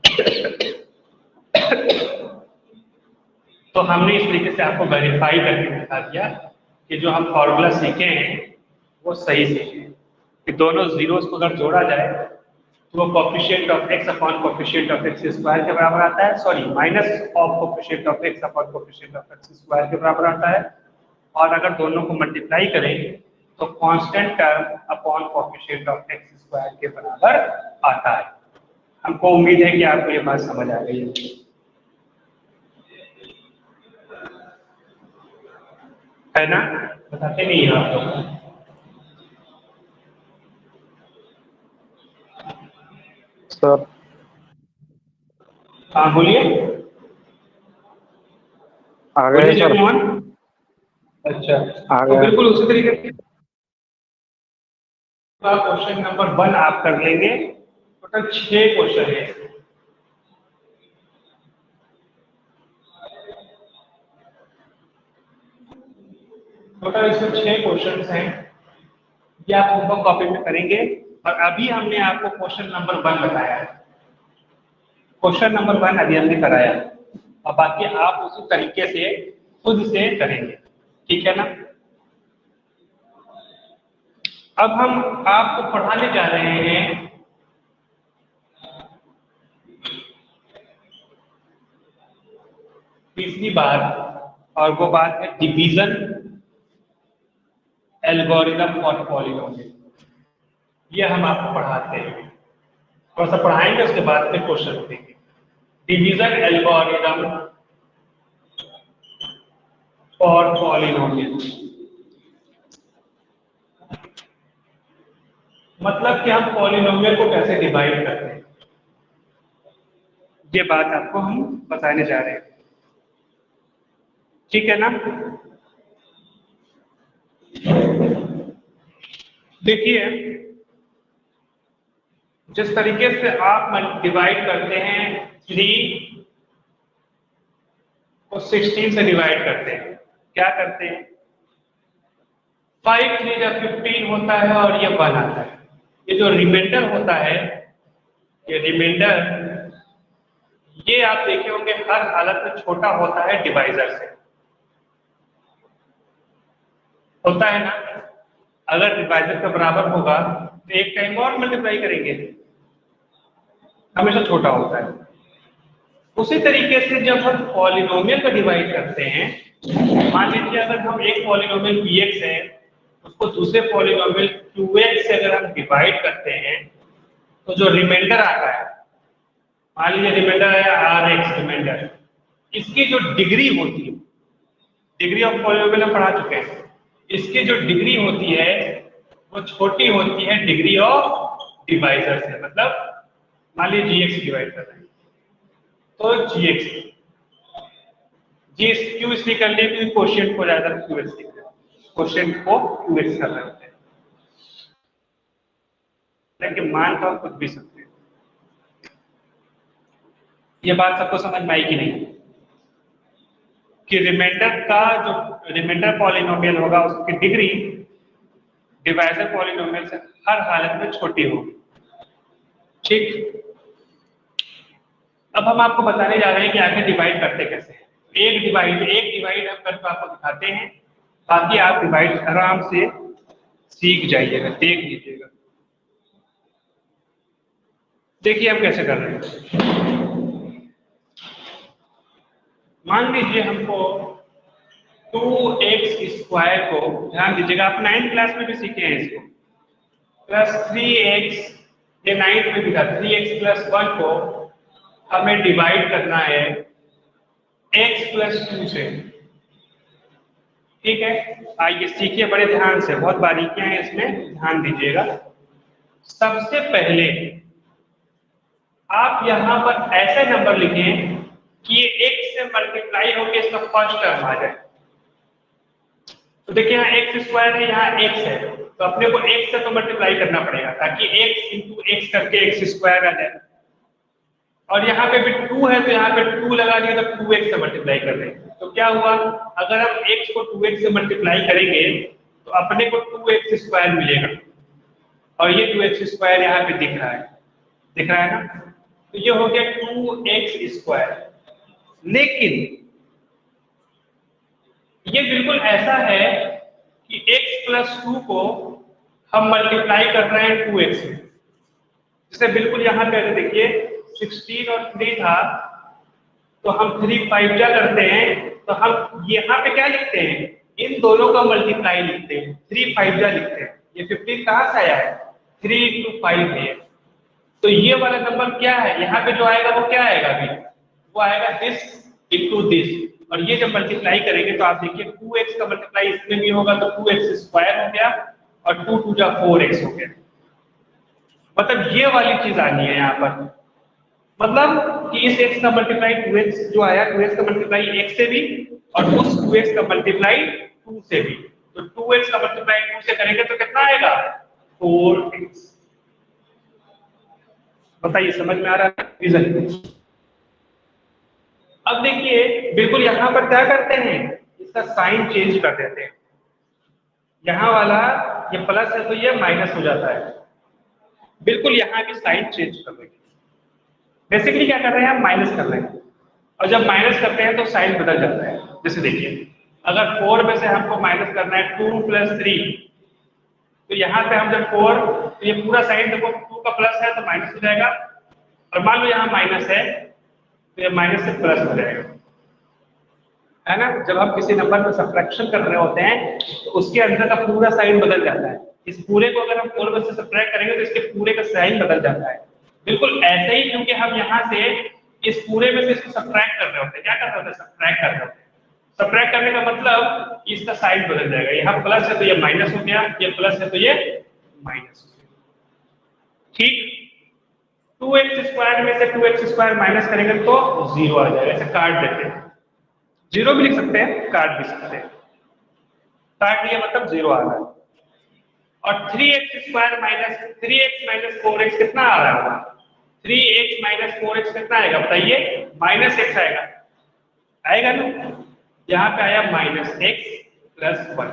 तो हमने इस तरीके से आपको वेरीफाई करके दिखा दिया कि जो हम फॉर्मूला सीखे हैं वो सही सीखे हैं, कि दोनों जीरोस को अगर जोड़ा जाए तो वो coefficient of x upon coefficient of x square के बराबर आता है, sorry minus of coefficient of x upon coefficient of x square के बराबर आता है, और अगर दोनों को मल्टीप्लाई करें तो constant term upon coefficient of x square के बराबर आता है। हमको उम्मीद है कि आपको ये बात समझ आ गई है, है ना, बताते नहीं है आप लोग। सर हाँ बोलिए, आ गए बोलिए सर, जगमोहन। अच्छा, आ तो गए। बिल्कुल उसी तरीके से क्वेश्चन नंबर वन आप कर लेंगे। टोटल छह क्वेश्चन है, टोटल इसमें छह क्वेश्चन हैं, ये आप होमवर्क कॉपी में करेंगे। और अभी हमने आपको क्वेश्चन नंबर वन बताया है, क्वेश्चन नंबर वन अभी हमने कराया, और बाकी आप उसी तरीके से खुद से करेंगे, ठीक है ना। अब हम आपको पढ़ाने जा रहे हैं तीसरी बात, और वो बात है डिवीजन एल्गोरिथम फॉर पॉलिनोमियल। ये हम आपको पढ़ाते हैं, थोड़ा सा पढ़ाएंगे उसके बाद फिर क्वेश्चन देंगे। डिवीजन एल्गोरिथम फॉर पॉलिनोमियल मतलब कि हम पॉलिनोमियल को कैसे डिवाइड करते हैं, ये बात आपको हम बताने जा रहे हैं, ठीक है ना। देखिए जिस तरीके से आप डिवाइड करते हैं थ्री को सिक्सटीन से डिवाइड करते हैं, क्या करते हैं, फाइव थ्री जब फिफ्टीन होता है और ये वन आता है, ये जो रिमाइंडर होता है, ये रिमाइंडर ये आप देखे होंगे हर हालत में छोटा होता है डिवाइजर से, होता है ना। अगर डिवाइजर के बराबर होगा तो एक टाइम और मल्टीप्लाई करेंगे, हमेशा छोटा होता है। उसी तरीके से जब हम पॉलिनोमियल को डिवाइड करते हैं, मान लीजिए अगर हम एक पॉलिनोमियल पी एक्स है उसको दूसरे पॉलिनोमियल क्यू एक्स से अगर हम डिवाइड करते हैं तो जो रिमाइंडर आता है, मान लीजिए रिमाइंडर है आर एक्स रिमाइंडर, इसकी जो डिग्री होती है, डिग्री ऑफ पॉलिनोमियल हम पढ़ा चुके हैं, इसकी जो डिग्री होती है वो छोटी होती है डिग्री ऑफ डिवाइजर से। मतलब मान लीजिए जी एक्स डिवाइड कर रहे हैं तो जी एक्स, जी क्यू इसलिए कर लिए क्योंकि क्वेश्चन को ज्यादा क्यू एस क्वेश्चन को क्यू एस कर रहे होते हैं, लेकिन मान तो हम खुद भी सकते हैं। ये बात सबको समझ में आई कि नहीं कि रिमाइंडर का जो रिमाइंडर पॉलिनोमियल होगा उसकी डिग्री डिवाइजर पॉलिनोमियल से हर हालत में छोटी होगी। ठीक, अब हम आपको बताने जा रहे हैं कि आगे डिवाइड करते कैसे हैं। एक डिवाइड एक डिवाइड हम करके आपको दिखाते हैं, बाकी आप डिवाइड आराम से सीख जाइएगा, देख लीजिएगा। देखिए हम कैसे कर रहे हैं। मान लीजिए हमको टू एक्स स्क्वायर को, ध्यान दीजिएगा आप नाइन्थ क्लास में भी सीखे हैं इसको, प्लस थ्री एक्स, ये नाइन्थ में भी था, थ्री एक्स प्लस वन को हमें डिवाइड करना है x प्लस टू से। ठीक है, आइए सीखिए बड़े ध्यान से, बहुत बारीकियां हैं इसमें, ध्यान दीजिएगा। सबसे पहले आप यहां पर ऐसे नंबर लिखें कि ये x से मल्टीप्लाई होकर इसका फर्स्ट टर्म आ जाए। तो देखिए यहाँ एक्स स्क्वायर है, यहाँ x है, तो अपने को x से तो मल्टीप्लाई करना पड़ेगा ताकि x इंटू एक्स करके एक्स स्क्वायर आ जाए। और यहाँ पे भी टू है तो यहाँ पे टू लगा दिया तो टू एक्स से मल्टीप्लाई कर रहे हैं, तो क्या हुआ, अगर हम x को टू एक्स से मल्टीप्लाई करेंगे तो अपने को टू एक्स स्क्वायर मिलेगा, और ये टू एक्स स्क्वायर यहाँ पे दिख रहा है, दिख रहा है ना, तो ये हो गया टू एक्स स्क्वायर। लेकिन ये बिल्कुल ऐसा है कि x प्लस टू को हम मल्टीप्लाई कर रहे हैं टू एक्स में, जैसे बिल्कुल यहाँ पे देखिए सिक्सटीन और थ्री था, तो हम थ्री फाइव जा करते हैं, तो हम यहाँ पे क्या लिखते हैं, इन दोनों का मल्टीप्लाई लिखते हैं, थ्री फाइव जा लिखते हैं। ये फिफ्टीन कहाँ से आया है, थ्री इंटू फाइव है, तो ये वाला नंबर क्या है, यहाँ पे जो आएगा वो क्या आएगा, अभी वो आएगा दिस इंटू दिस, और ये जब मल्टीप्लाई करेंगे तो आप देखिए टू एक्स का मल्टीप्लाई इसमें भी होगा तो टू एक्स स्क्वायर हो गया, और टू टू जा फोर एक्स हो गया। मतलब ये वाली चीज आनी है यहाँ पर, मतलब कि इस x का मल्टीप्लाई टू एक्स जो आया, टू एक्स का मल्टीप्लाई x से भी, और उस टू एक्स का मल्टीप्लाई टू से भी, तो टू एक्स का मल्टीप्लाई टू से करेंगे तो कितना आएगा, फोर एक्स। बताइए समझ में आ रहा है रीजन। अब देखिए बिल्कुल यहाँ पर क्या करते हैं, इसका साइन चेंज कर देते हैं, यहाँ वाला ये प्लस है तो ये माइनस हो जाता है, बिल्कुल यहाँ की साइन चेंज कर देंगे। बेसिकली क्या कर रहे हैं हम, माइनस कर रहे हैं, और जब माइनस करते हैं तो साइन बदल जाता है। जैसे देखिए अगर फोर में से हमको माइनस करना है टू प्लस थ्री, तो यहाँ पे हम जब फोर, तो ये पूरा साइन देखो टू का प्लस है तो माइनस हो जाएगा, और मान लो यहाँ माइनस है तो ये माइनस से प्लस हो जाएगा, है ना। जब हम किसी नंबर में सब्ट्रैक्शन कर रहे होते हैं तो उसके अंदर का पूरा साइन बदल जाता है। इस पूरे को अगर हम फोर में से सब्ट्रैक्ट करेंगे तो इसके पूरे का साइन बदल जाता है। बिल्कुल ऐसे ही, क्योंकि हम यहाँ से इस पूरे में से इसको सब्ट्रैक्ट कर रहे होते हैं, क्या कर रहे होते हैं, सब्ट्रैक्ट कर रहे होते हैं। सब्ट्रैक्ट करने का मतलब इसका साइन बदल जाएगा, यहाँ प्लस है तो ये माइनस हो गया, ये प्लस है तो ये माइनस हो गया। ठीक, टू एक्स स्क्वायर में से टू एक्स स्क्वायर माइनस करेंगे तो जीरो आ जाएगा, ऐसे काट देते हैं, जीरो भी लिख सकते हैं, काट भी सकते हैं, काट लिया मतलब जीरो आ रहा है। और three x square minus three x minus four x कितना आ रहा होगा, three x minus four x कितना आएगा बताइए, माइनस एक्स आएगा, आएगा ना। यहाँ पे आया माइनस एक्स प्लस वन।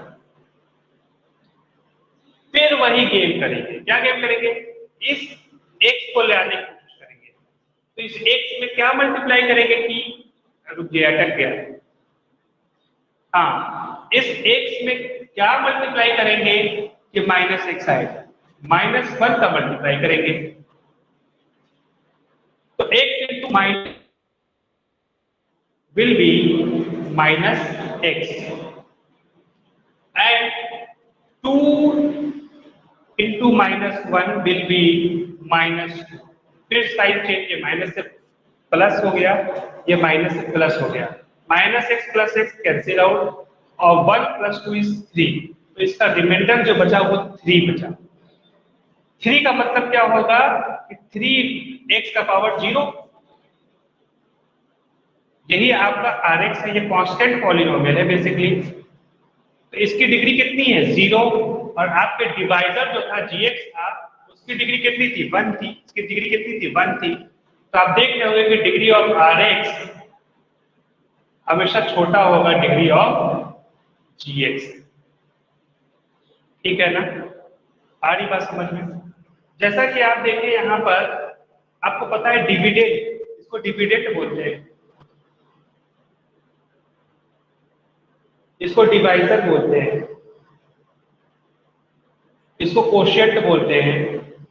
फिर वही गेम करेंगे, क्या गेम करेंगे, इस एक्स को ले आने की कोशिश करेंगे, तो इस एक्स में क्या मल्टीप्लाई करेंगे कि, रुक गया अटक गया, हाँ इस एक्स में क्या मल्टीप्लाई करेंगे कि माइनस एक्स आएगा, माइनस वन का मल्टीप्लाई करेंगे, तो x into minus will be minus x, and two into minus one will be minus two. फिर साइन चेंज, ये माइनस से प्लस हो गया, ये माइनस से प्लस हो गया, minus x plus x cancel out, और one plus two is three, तो इसका रिमाइंडर जो बचा वो थ्री बचा। थ्री का मतलब क्या होगा कि थ्री एक्स का पावर जीरो, यही आपका आर एक्स है, ये कांस्टेंट पॉलिनोमियल है बेसिकली। तो इसकी डिग्री कितनी है, जीरो। और आपके डिवाइजर जो था जी एक्स था, उसकी डिग्री कितनी थी, वन थी। इसकी डिग्री कितनी थी, वन थी। तो आप देख रहे होंगे कि डिग्री ऑफ आर एक्स हमेशा छोटा होगा डिग्री ऑफ जी एक्स। ठीक है ना, आ रही बात समझ में। जैसा कि आप देखें यहाँ पर, आपको पता है डिविडेंड, इसको डिविडेंड बोलते हैं, इसको डिवाइजर बोलते हैं, इसको कोशिएंट बोलते हैं,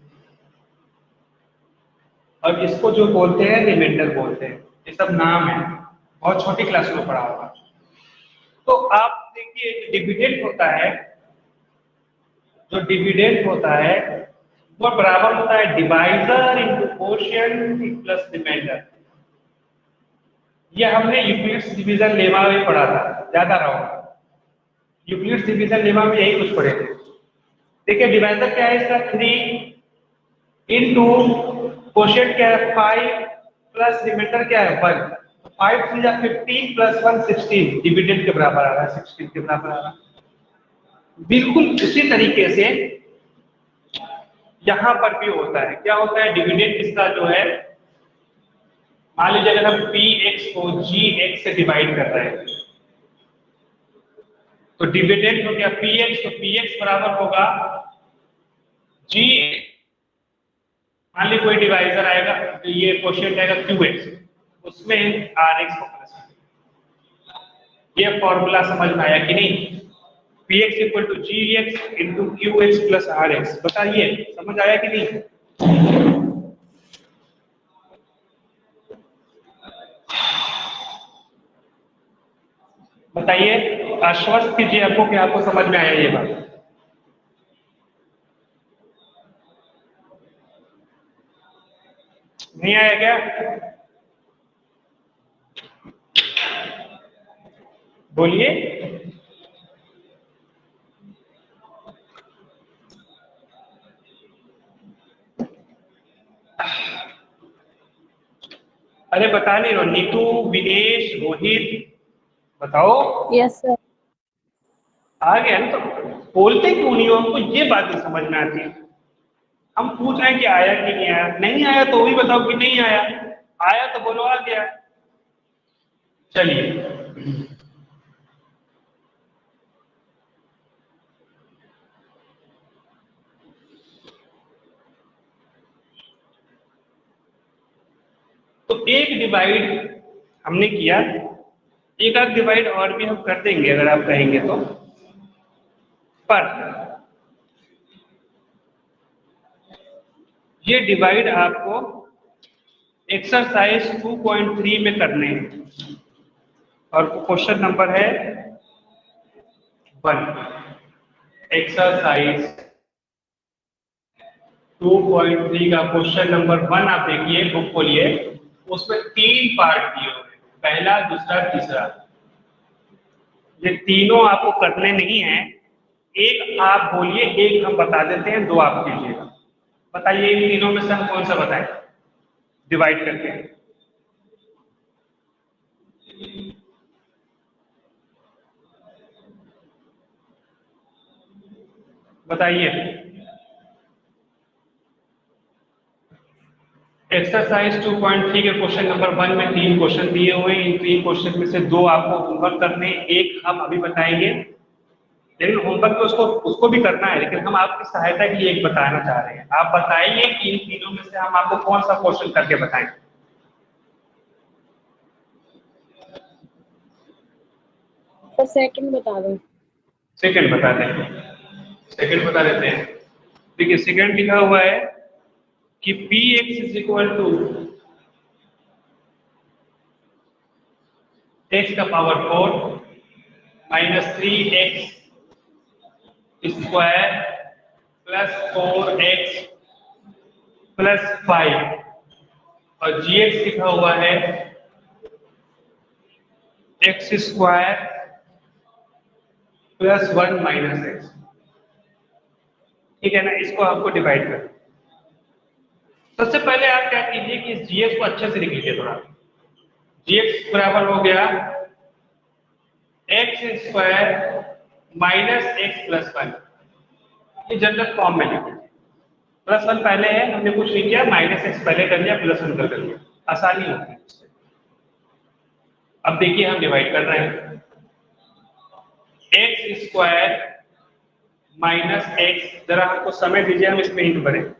और इसको जो बोलते हैं रिमाइंडर बोलते हैं। ये सब नाम है, बहुत छोटी क्लास में पढ़ा होगा। तो आप देखिए डिविडेंड होता है, जो डिविडेंड होता है वो बराबर होता है divisor into quotient plus remainder. ये हमने यूक्लिड्स डिवीजन लेमा में पढ़ा था, ज्यादा रहा। यूक्लिड्स डिवीजन लेमा में यही कुछ पढ़े थे। देखिए डिवाइजर क्या है इसका, थ्री इंटू कोशिएंट क्या है, फाइव प्लस रिमाइंडर क्या है, वन। फाइव थ्री जा fifteen plus one sixteen, dividend के बराबर आ रहा है, सिक्सटीन के बराबर आ रहा है। बिल्कुल उसी तरीके से यहां पर भी होता है। क्या होता है, डिविडेंड इसका जो है, मान लीजिए अगर हम पी एक्स को जी एक्स से डिवाइड कर रहे हैं, तो डिविडेंड हो गया पी एक्स, तो पी एक्स बराबर होगा जी। मान लीजिए कोई डिवाइजर आएगा, तो ये कोशिएंट आएगा क्यू एक्स, उसमें आर एक्स को प्लस। ये फॉर्मूला समझ में आया कि नहीं, p x equal to g x into q x plus r x. बताइए समझ आया कि नहीं। बताइए, आश्वस्त कीजिए आपको कि आपको समझ में आया ये बात। नहीं आया क्या, बोलिए। अरे बता नहीं रहो, नीतू, विनेश, रोहित, बताओ। Yes sir. आ गया ना, तो बोलते क्यों नहीं हो, हमको ये बात नहीं समझ में आती है। हम पूछ रहे हैं कि आया कि नहीं आया। नहीं आया तो भी बताओ कि नहीं आया, आया तो बोलो आ गया। चलिए तो एक डिवाइड हमने किया, एक आध डिवाइड और भी हम कर देंगे अगर आप कहेंगे तो। पर ये डिवाइड आपको एक्सरसाइज टू पॉइंट थ्री में करने हैं, और क्वेश्चन नंबर है one. Exercise two point three का क्वेश्चन नंबर वन आप देखिए, बुक खोलिए। उसमें तीन पार्ट दिए हुए, पहला, दूसरा, तीसरा। ये तीनों आपको करने नहीं है, एक आप बोलिए, एक हम बता देते हैं, दो आप कीजिएगा। बताइए इन तीनों में से हम कौन सा बताएं डिवाइड करके। बताइए। एक्सरसाइज टू पॉइंट थ्री के क्वेश्चन नंबर वन में तीन क्वेश्चन दिए हुए हैं। इन तीन क्वेश्चन में से दो आपको होमवर्क करने, एक हम अभी बताएंगे। लेकिन होमवर्क तो उसको उसको भी करना है, लेकिन हम आपकी सहायता के लिए एक बताना चाह रहे हैं। आप बताइए कि इन तीनों में से हम आपको कौन सा क्वेश्चन करके बताएं। तो सेकंड बता दो। सेकंड बता दें, सेकंड बता देते हैं। देखिए सेकंड लिखा हुआ है कि p x is equal to x का power four minus three x square plus four x plus five, और जी एक्स लिखा हुआ है x square plus one minus x. ठीक है ना, इसको आपको डिवाइड कर। सबसे पहले आप क्या कीजिए कि जी एक्स को अच्छे से लिख लीजिए थोड़ा। dx बराबर हो गया x square minus x plus one. ये जनरल फॉर्म में लिखा प्लस वन पहले है, हमने कुछ नहीं किया, माइनस एक्स पहले कर लिया, प्लस वन कर लिया, आसानी होती है। अब देखिए हम डिवाइड कर रहे हैं, एक्स स्क्वायर माइनस एक्स, जरा हमको समय दीजिए, हम इसमें इंटू करें।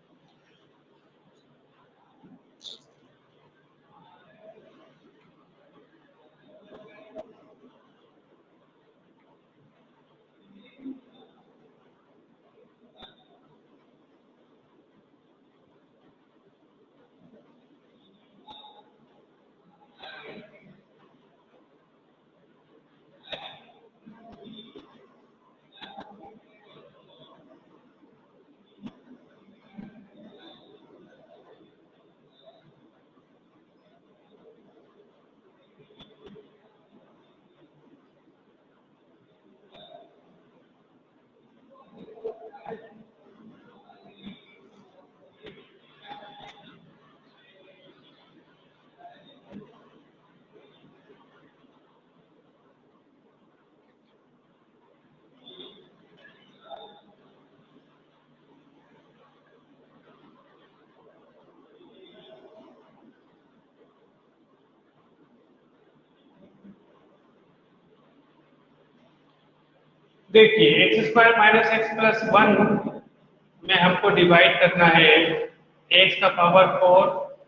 देखिए x square minus x plus one में हमको डिवाइड करना है एक्स का power four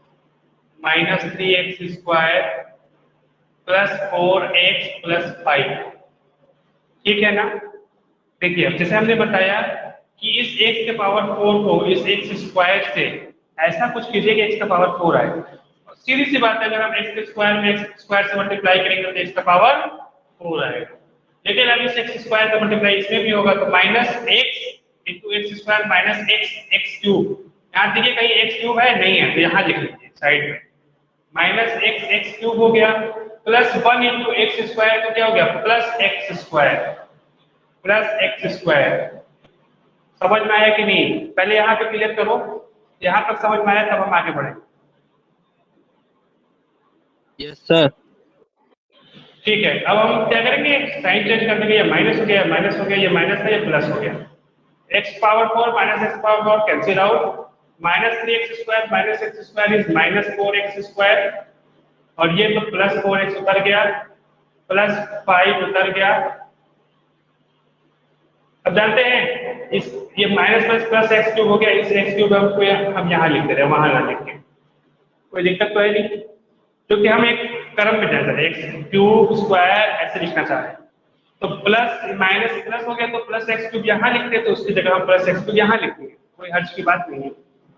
minus three x square plus four x plus five, ठीक है ना। देखिए अब जैसे हमने बताया कि इस x के पावर फोर को इस x स्क्वायर से ऐसा कुछ कीजिए कि x का पावर फोर आए। सीधी सी बात है, अगर हम x के स्क्वायर में x स्क्वायर से मल्टीप्लाई करेंगे तो x का पावर फोर आएगा, लेकिन अब इस x स्क्वायर का मल्टीप्लाई इसमें भी होगा तो minus x into x square minus x x cube. यहाँ देखिए कहीं एक्स क्यूब है, नहीं है, तो यहाँ लिख लीजिए साइड में, माइनस एक्स एक्स क्यूब हो गया plus one into x square तो क्या हो गया plus x square plus x square. समझ में आया कि नहीं? पहले यहाँ पे क्लियर करो, यहाँ तक समझ में आया तब हम आगे बढ़े। Yes sir. ठीक है, अब हम क्या करेंगे, साइन चेंज कर देंगे, ये माइनस हो गया माइनस हो गया, ये माइनस है ये प्लस हो गया, x power four minus x power four cancel out, minus three x square minus x square is minus four x square, और ये तो प्लस फोर एक्स उतर गया प्लस फाइव उतर गया। अब जानते हैं इस ये minus plus plus x cube हो गया, इस एक्स क्यूब हमको हम यहाँ लिख दे रहे हैं, वहां ना लिख के, कोई दिक्कत तो है नहीं, क्योंकि हम एक क्रम में जा रहे हैं, एक्स क्यूब स्क्वायर ऐसे लिखना चाह रहे हैं, तो प्लस माइनस प्लस हो गया तो प्लस एक्स क्यूब यहाँ लिखते हैं, तो उसकी जगह हम प्लस एक्स क्यूब यहाँ लिखते हैं, कोई हर्ज की बात नहीं है।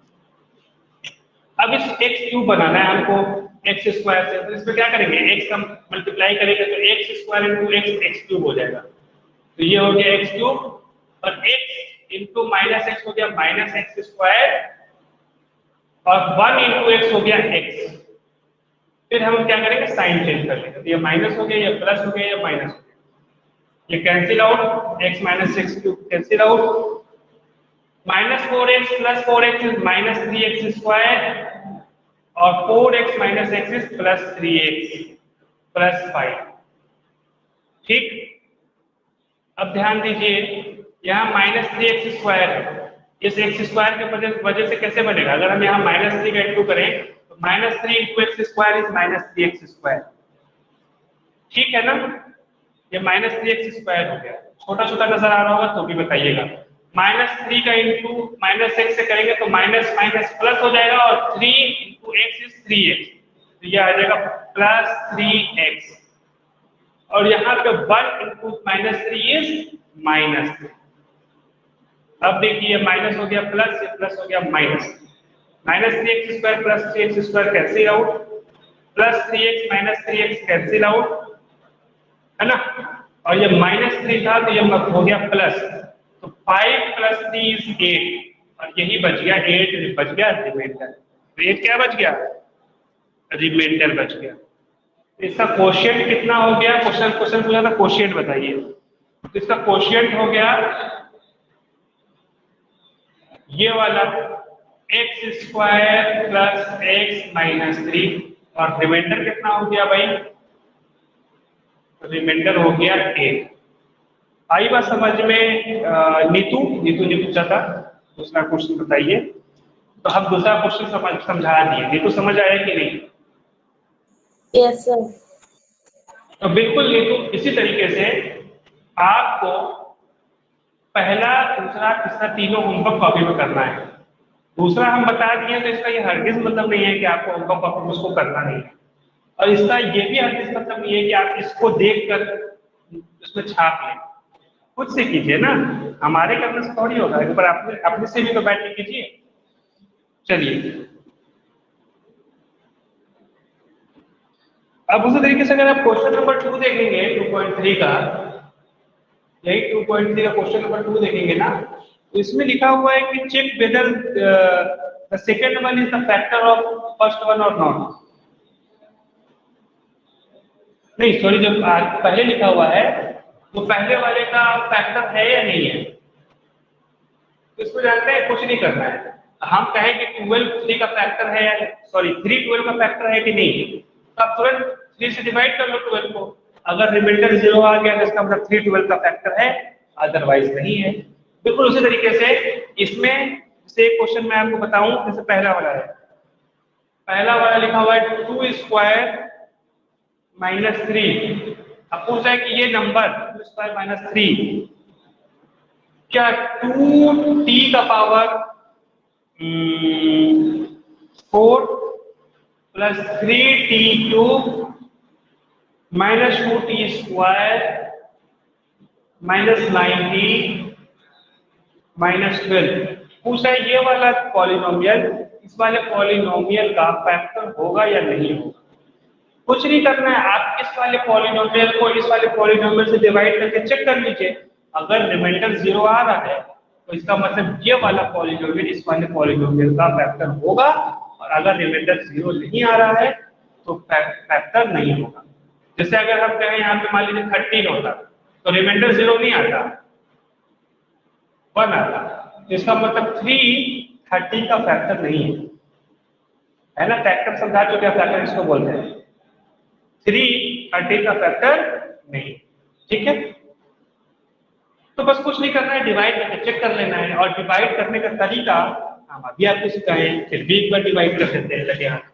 अब इस एक्स क्यूब बनाना है हमको एक्स स्क्वायर से, तो इसमें क्या करेंगे, एक्स का मल्टीप्लाई करेंगे तो x square into x x cube हो जाएगा, तो ये हो गया एक्स क्यूब, और x इंटू माइनस एक्स हो गया माइनस एक्स स्क्वायर, और वन इंटू एक्स हो गया x। फिर हम क्या करेंगे, साइन चेंज कर लेंगे, तो ये माइनस हो गया, ये प्लस हो गया, ये माइनस हो गया, ये cancel out, x minus x cube cancel out, minus four x plus four x is minus three x square, और four x minus x is plus three x plus five. ठीक, अब ध्यान दीजिए यहाँ माइनस थ्री एक्स स्क्वायर है, इस x square के वजह से कैसे बनेगा, अगर हम यहाँ माइनस थ्री का इंटू करें तो minus three into x square is minus three x square, ठीक है ना। ये माइनस थ्री एक्स स्क्वायर हो गया, छोटा छोटा नजर आ रहा होगा तो भी बताइएगा। माइनस थ्री का इंटू माइनस एक्स से करेंगे तो माइनस माइनस प्लस हो जाएगा, और three into x is three x, तो यह आ जाएगा प्लस थ्री एक्स, और यहाँ पे one into minus three is minus three. अब देखिए माइनस हो गया प्लस, प्लस हो गया minus, minus three x square plus three x square cancel out, plus three x minus three x cancel out, है ना, और ये माइनस थ्री था तो ये हो गया प्लस, तो five plus three is eight, और यही बच गया एट, बच गया रिमाइंडर, तो एट क्या बच गया, रिमाइंडर बच गया। इसका कोशिएंट कितना हो गया, क्वेश्चन क्वेश्चन पूछा था कोशिएंट बताइए, तो इसका कोशिएंट हो गया ये वाला x square plus x minus three, और रिमाइंडर कितना हो गया भाई? रिमाइंडर हो गया एट। आई बात समझ में? अ, नीतू नीतू ने पूछा था दूसरा क्वेश्चन बताइए। तो हम दूसरा क्वेश्चन समझ समझा दिए। नीतू समझ आया कि नहीं? Yes sir. तो बिल्कुल नीतू इसी तरीके से आपको पहला दूसरा तीसरा तीनों होमवर्क कॉपी में करना है। दूसरा हम बता दिए तो इसका ये हरगिज मतलब नहीं है कि आपको होमवर्क कॉपी में उसको करना नहीं है, और इसका ये भी हरगिज मतलब नहीं है कि आप इसको देखकर उसमें छाप लें। खुद से कीजिए ना, हमारे करने से थोड़ी होगा, एक बार अपने अपने से भी तो बैठ के कीजिए। चलिए अब उसी तरीके से अगर आप क्वेश्चन नंबर टू देखेंगे टू पॉइंट थ्री का, यही टू पॉइंट थ्री का क्वेश्चन नंबर टू देखेंगे ना, तो इसमें लिखा हुआ है कि check whether the second one is the factor of first one और नॉट। नहीं सॉरी, जो पहले लिखा हुआ है वो पहले वाले का फैक्टर है या नहीं है, तो इसको जानते हैं, कुछ नहीं करना है। हम कहें कि ट्वेल्व थ्री का फैक्टर है या सॉरी थ्री ट्वेल्व का फैक्टर है कि नहीं, तो आप तुरंत थ्री से डिवाइड कर लो ट्वेल्व को। अगर रिमाइंडर जीरो आ गया तो इसका मतलब थ्री ट्वेल्व का फैक्टर है, अदरवाइज नहीं है। बिल्कुल उसी तरीके से इसमें से क्वेश्चन मैं आपको बताऊं, जैसे पहला वाला है, पहला वाला लिखा हुआ है टू स्क्वायर माइनस थ्री। अब पूछा है कि ये number two square minus three क्या टू टी का power four plus three t cube minus two t square minus ninety minus twelve. पूछा है ये वाला पॉलिनोमियल इस वाले पॉलिनोमियल का फैक्टर होगा या नहीं होगा। कुछ नहीं करना है, आप इस वाले पॉलिनोमियल को इस वाले पॉलिनोमियल से डिवाइड करके चेक कर लीजिए। अगर रिमाइंडर जीरो आ रहा है तो इसका मतलब ये वाला पॉलिनोमियल इस वाले पॉलिनोमियल का फैक्टर होगा, और अगर रिमाइंडर जीरो नहीं आ रहा है तो फैक्टर नहीं होगा। जैसे अगर हम कहें यहाँ पे मान लीजिए थर्टीन होता तो रिमाइंडर जीरो नहीं आता, वन आता, तो इसका मतलब थ्री थर्टी का फैक्टर नहीं है, है ना। फैक्टर समझा चुके हैं, फैक्टर इसको बोलते हैं। थ्री थर्टी का फैक्टर नहीं, ठीक है। तो बस कुछ नहीं करना है, डिवाइड करके चेक कर लेना है, और डिवाइड करने का तरीका हम अभी आपको सिखाएं, फिर भी एक बार डिवाइड कर देते हैं। लगे हाथ,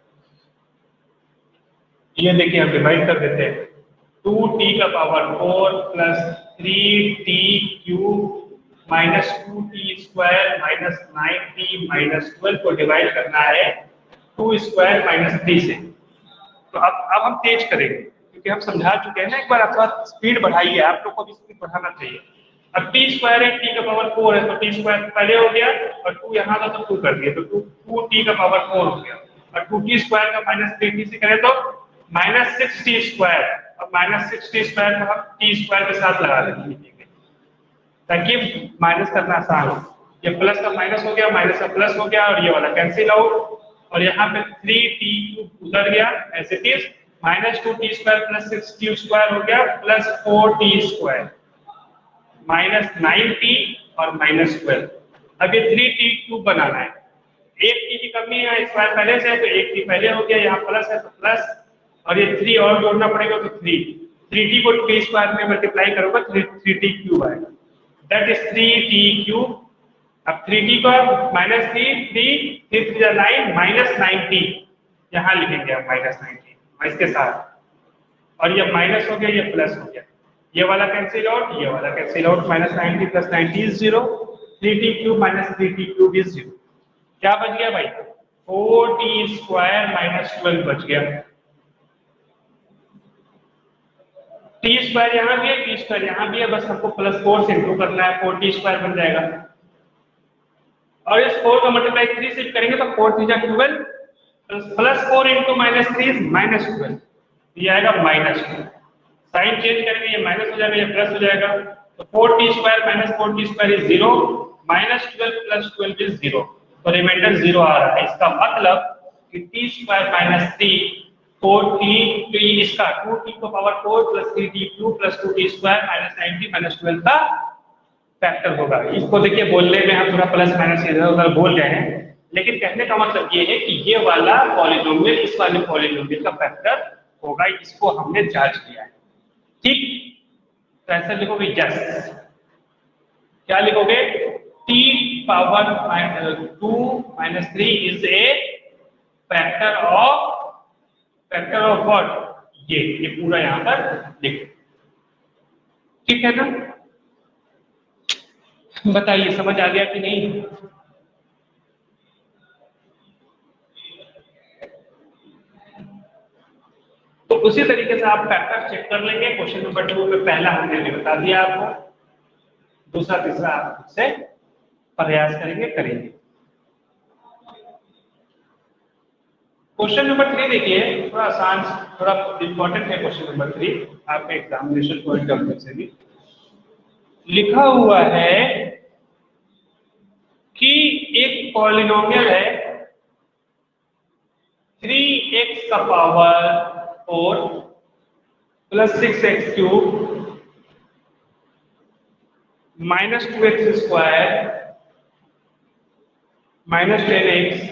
ये देखिए हम डिवाइड कर देते हैं। टू टी का power four plus three t cube minus two t square minus nine t minus twelve को डिवाइड करना है टू स्क्वायर माइनस थ्री से। तो अब अब हम तेज करेंगे क्योंकि हम समझा चुके हैं ना एक बार। आप थोड़ा स्पीड बढ़ाइए, आप लोग को भी स्पीड बढ़ाना चाहिए। अब टी स्क्वायर है, टी का पावर फोर है, तो टी स्क्वायर पहले हो गया और टू यहाँ था तो टू कर दिया, तो टू टू टी का पावर फोर हो गया। और टू टी स्क्वायर का माइनस थ्री टी से करें तो माइनस सिक्स टी स्क्वायर, और माइनस सिक्स टी स्क्वायर को हम टी स्क्वायर के साथ लगा देंगे ताकि माइनस करना आसान हो। ये प्लस का माइनस हो गया, माइनस का प्लस हो गया, और ये वाला कैंसिल आउट, और यहाँ पे थ्री टी क्यूब उधर गया as it is, minus two t square plus six t square हो गया plus four t square minus nine t और माइनस ट्वेल्व। अब ये थ्री टी क्यूब बनाना है, एक टी की कमी है, स्क्वायर पहले से है तो एक टी पहले हो गया, यहाँ प्लस है तो प्लस, और ये थ्री और जोड़ना पड़ेगा तो थ्री, थ्री टी को टी स्क्वायर में मल्टीप्लाई करोगे थ्री थ्री टी क्यूब आएगा, that is three t cube. अब थ्री टी का minus three three three three nine minus ninety, यहाँ लिखेंगे आप माइनस नाइनटी इसके साथ, और ये माइनस हो गया ये प्लस हो गया, ये वाला कैंसिल आउट ये वाला cancel out, minus ninety plus ninety is zero, three t cube minus three t cube is zero. क्या बच गया भाई? Four t square minus twelve बच गया। टी स्क्वायर यहाँ भी है, टी स्क्वायर यहाँ भी है, बस हमको प्लस फोर से इंटू करना है, फोर टी स्क्वायर बन जाएगा। और इस फोर का मल्टीप्लाई थ्री से करेंगे तो फोर थ्री जा twelve, plus four into minus three is minus twelve, ये आएगा माइनस टू। साइन चेंज करेंगे, ये माइनस हो जाएगा ये प्लस हो जाएगा, तो four t square minus four t square is zero, minus twelve plus twelve is zero, तो रिमाइंडर जीरो आ रहा है। इसका मतलब कि t square minus three four t तो ये इसका टू टी को power four plus three t cube plus two t square minus ninety minus twelve का फैक्टर होगा। इसको देखिए बोलने में हम थोड़ा प्लस माइनस इधर उधर बोल गए हैं, लेकिन कहने का मतलब ये है कि ये वाला पॉलिनोमियल इस वाले पॉलिनोमियल का फैक्टर होगा, इसको हमने जांच लिया है। ठीक, तो ऐसा लिखोगे यस, क्या लिखोगे, t power two minus three is a factor of factor of what, ये ये पूरा यहां पर लिखो। ठीक है ना, बताइए समझ आ गया कि नहीं? तो उसी तरीके से आप फैक्टर चेक कर लेंगे। क्वेश्चन नंबर टू में पहला हमने भी बता दिया आपको, दूसरा तीसरा आप से प्रयास करेंगे करेंगे। क्वेश्चन नंबर थ्री देखिए, थोड़ा आसान, थोड़ा इंपॉर्टेंट है क्वेश्चन नंबर थ्री, आपके एग्जामिनेशन पॉइंट ऑफ व्यू से भी। लिखा हुआ है कि एक पॉलिनोमियल है थ्री एक्स का power four plus six x cube minus two x square minus ten x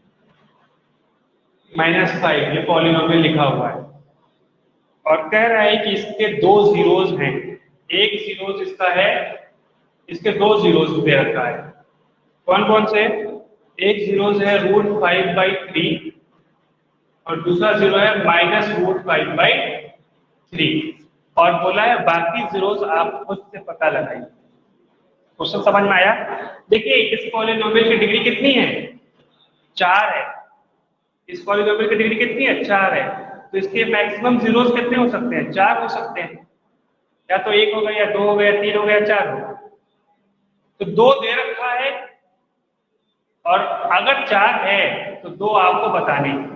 minus five, ये पॉलिनोमियल लिखा हुआ है और कह रहा है कि इसके दो जीरोज हैं। एक जीरोज इसका है, इसके दो जीरोज दे रखा है। कौन कौन से? एक जीरोज है रूट फाइव बाई थ्री और दूसरा जीरो है minus root five by three, और बोला है बाकी जीरोज आप खुद से पता लगाइए। क्वेश्चन समझ में आया? देखिए इस पॉलिनोमियल की डिग्री कितनी है? चार है। इस पॉलिनोमियल की डिग्री कितनी है? चार है। तो इसके मैक्सिमम जीरोस कितने हो सकते हैं? चार हो सकते हैं। या तो एक हो गया, या दो हो गया, तीन हो गया, चार हो गया। तो दो दे रखा है और अगर चार है तो दो आपको बताने हैं।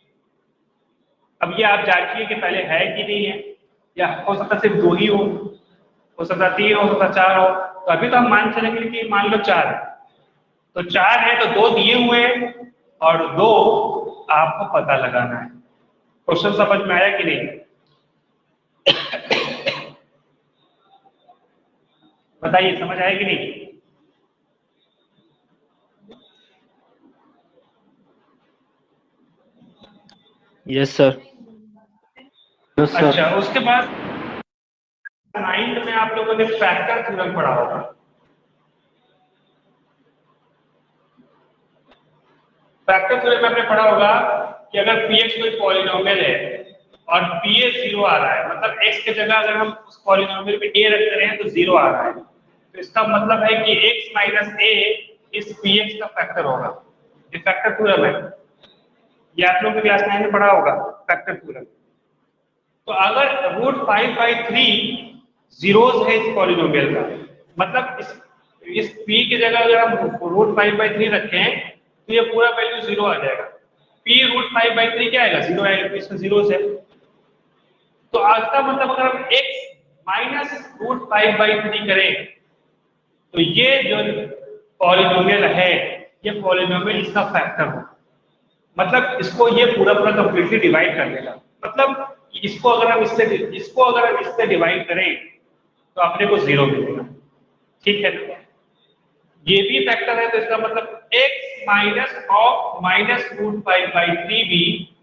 अब ये आप जांचिए कि पहले है कि नहीं है, या हो सकता सिर्फ दो ही हो, हो सकता तीन हो, सकता चार हो। तो अभी तो हम मान चलेंगे कि मान लो चार है, तो चार है तो दो दिए हुए हैं और दो आपको पता लगाना है। क्वेश्चन समझ में आया कि नहीं? बताइए समझ आया कि नहीं? Yes sir. अच्छा, उसके बाद नाइन्थ में आप लोगों ने फैक्टर थ्योरम पढ़ा होगा। फैक्टर थ्योरम में आपने पढ़ा होगा कि अगर px कोई पॉलिनोमियल है और pa जीरो आ रहा है, मतलब x की जगह अगर हम उस पॉलिनोमियल पे a रख रहे हैं तो जीरो आ रहा है, तो इसका मतलब है कि x माइनस a इस px का फैक्टर होगा। ये फैक्टर थ्योरम है, ये आप लोगों ने क्लास नाइन में पढ़ा होगा फैक्टर थ्योरम। तो अगर root five by three zeros है इस पॉलिनोमियल का, मतलब इस इस p की जगह अगर हम रूट फाइव बाई थ्री रखें तो ये पूरा वैल्यू जीरो आ जाएगा। p root five by three क्या आएगा? जीरो आएगा, तो इसमें जीरो है। तो आज का मतलब अगर हम x minus root five by three करें तो ये जो पॉलिनोमियल है, ये पॉलिनोमियल इसका फैक्टर होगा। मतलब इसको ये पूरा पूरा कंप्लीटली डिवाइड कर देगा। मतलब इसको अगर हम इससे इसको अगर हम इससे डिवाइड करें तो अपने को जीरो मिलेगा। ठीक है ना? ये भी फैक्टर है, तो इसका मतलब x minus of minus root five by three भी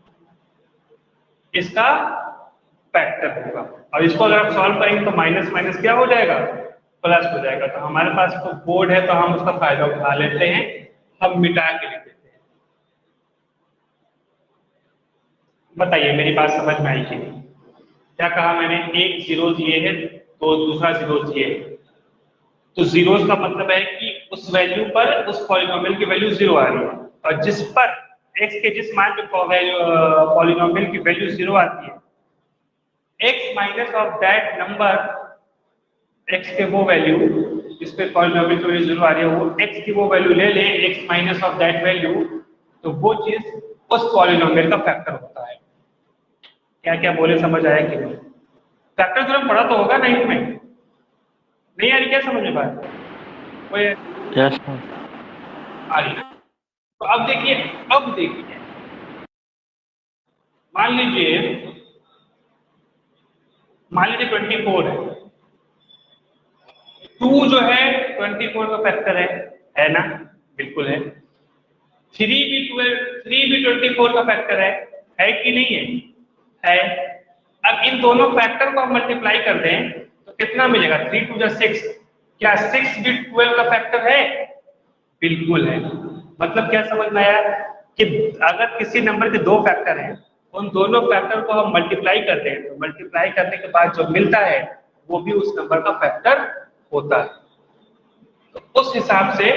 इसका फैक्टर होगा। और इसको अगर आप सॉल्व करेंगे तो माइनस माइनस क्या हो जाएगा? प्लस हो जाएगा। तो हमारे पास तो बोर्ड है तो हम उसका फायदा उठा लेते हैं, हम मिटा के लिख देते हैं। बताइए मेरी बात समझ में आई कि नहीं? क्या कहा मैंने? एक जीरोज ये है तो दूसरा जीरोज ये है। तो जीरोज का मतलब है कि उस वैल्यू पर उस पॉलिनोमियल की वैल्यू जीरो आ रही है, और जिस पर x के जिस मान पे पॉलिनोमियल की वैल्यू जीरो आती है, x minus of that number, x के वो वैल्यू जिस पे पॉलिनोमियल की वैल्यू जीरो आ रही है, वो x की वो वैल्यू ले लें, x minus of that value, तो वो चीज उस पॉलिनोमियल का फैक्टर होता है। क्या क्या बोले, समझ आया कि नहीं? फैक्टर थ्योरम पढ़ा तो होगा नाइन्थ में, नहीं आ रही क्या समझ में बात? कोई यस सर। आ रही है? तो अब देखिए, अब देखिए मान लीजिए मान लीजिए ट्वेंटी फोर है, टू जो है ट्वेंटी फोर का फैक्टर है है ना? बिल्कुल है। थ्री भी ट्वेल्व थ्री भी ट्वेंटी फोर का फैक्टर है है कि नहीं है? है। अब इन दोनों फैक्टर को हम मल्टीप्लाई कर दें तो कितना मिलेगा? थ्री टू जा सिक्स। क्या सिक्स भी ट्वेल्व का फैक्टर है? बिल्कुल है। मतलब क्या समझ में आया कि अगर किसी नंबर के दो फैक्टर हैं, उन दोनों फैक्टर को हम मल्टीप्लाई करते हैं तो मल्टीप्लाई करने के बाद जो मिलता है वो भी उस नंबर का फैक्टर होता है। तो उस हिसाब से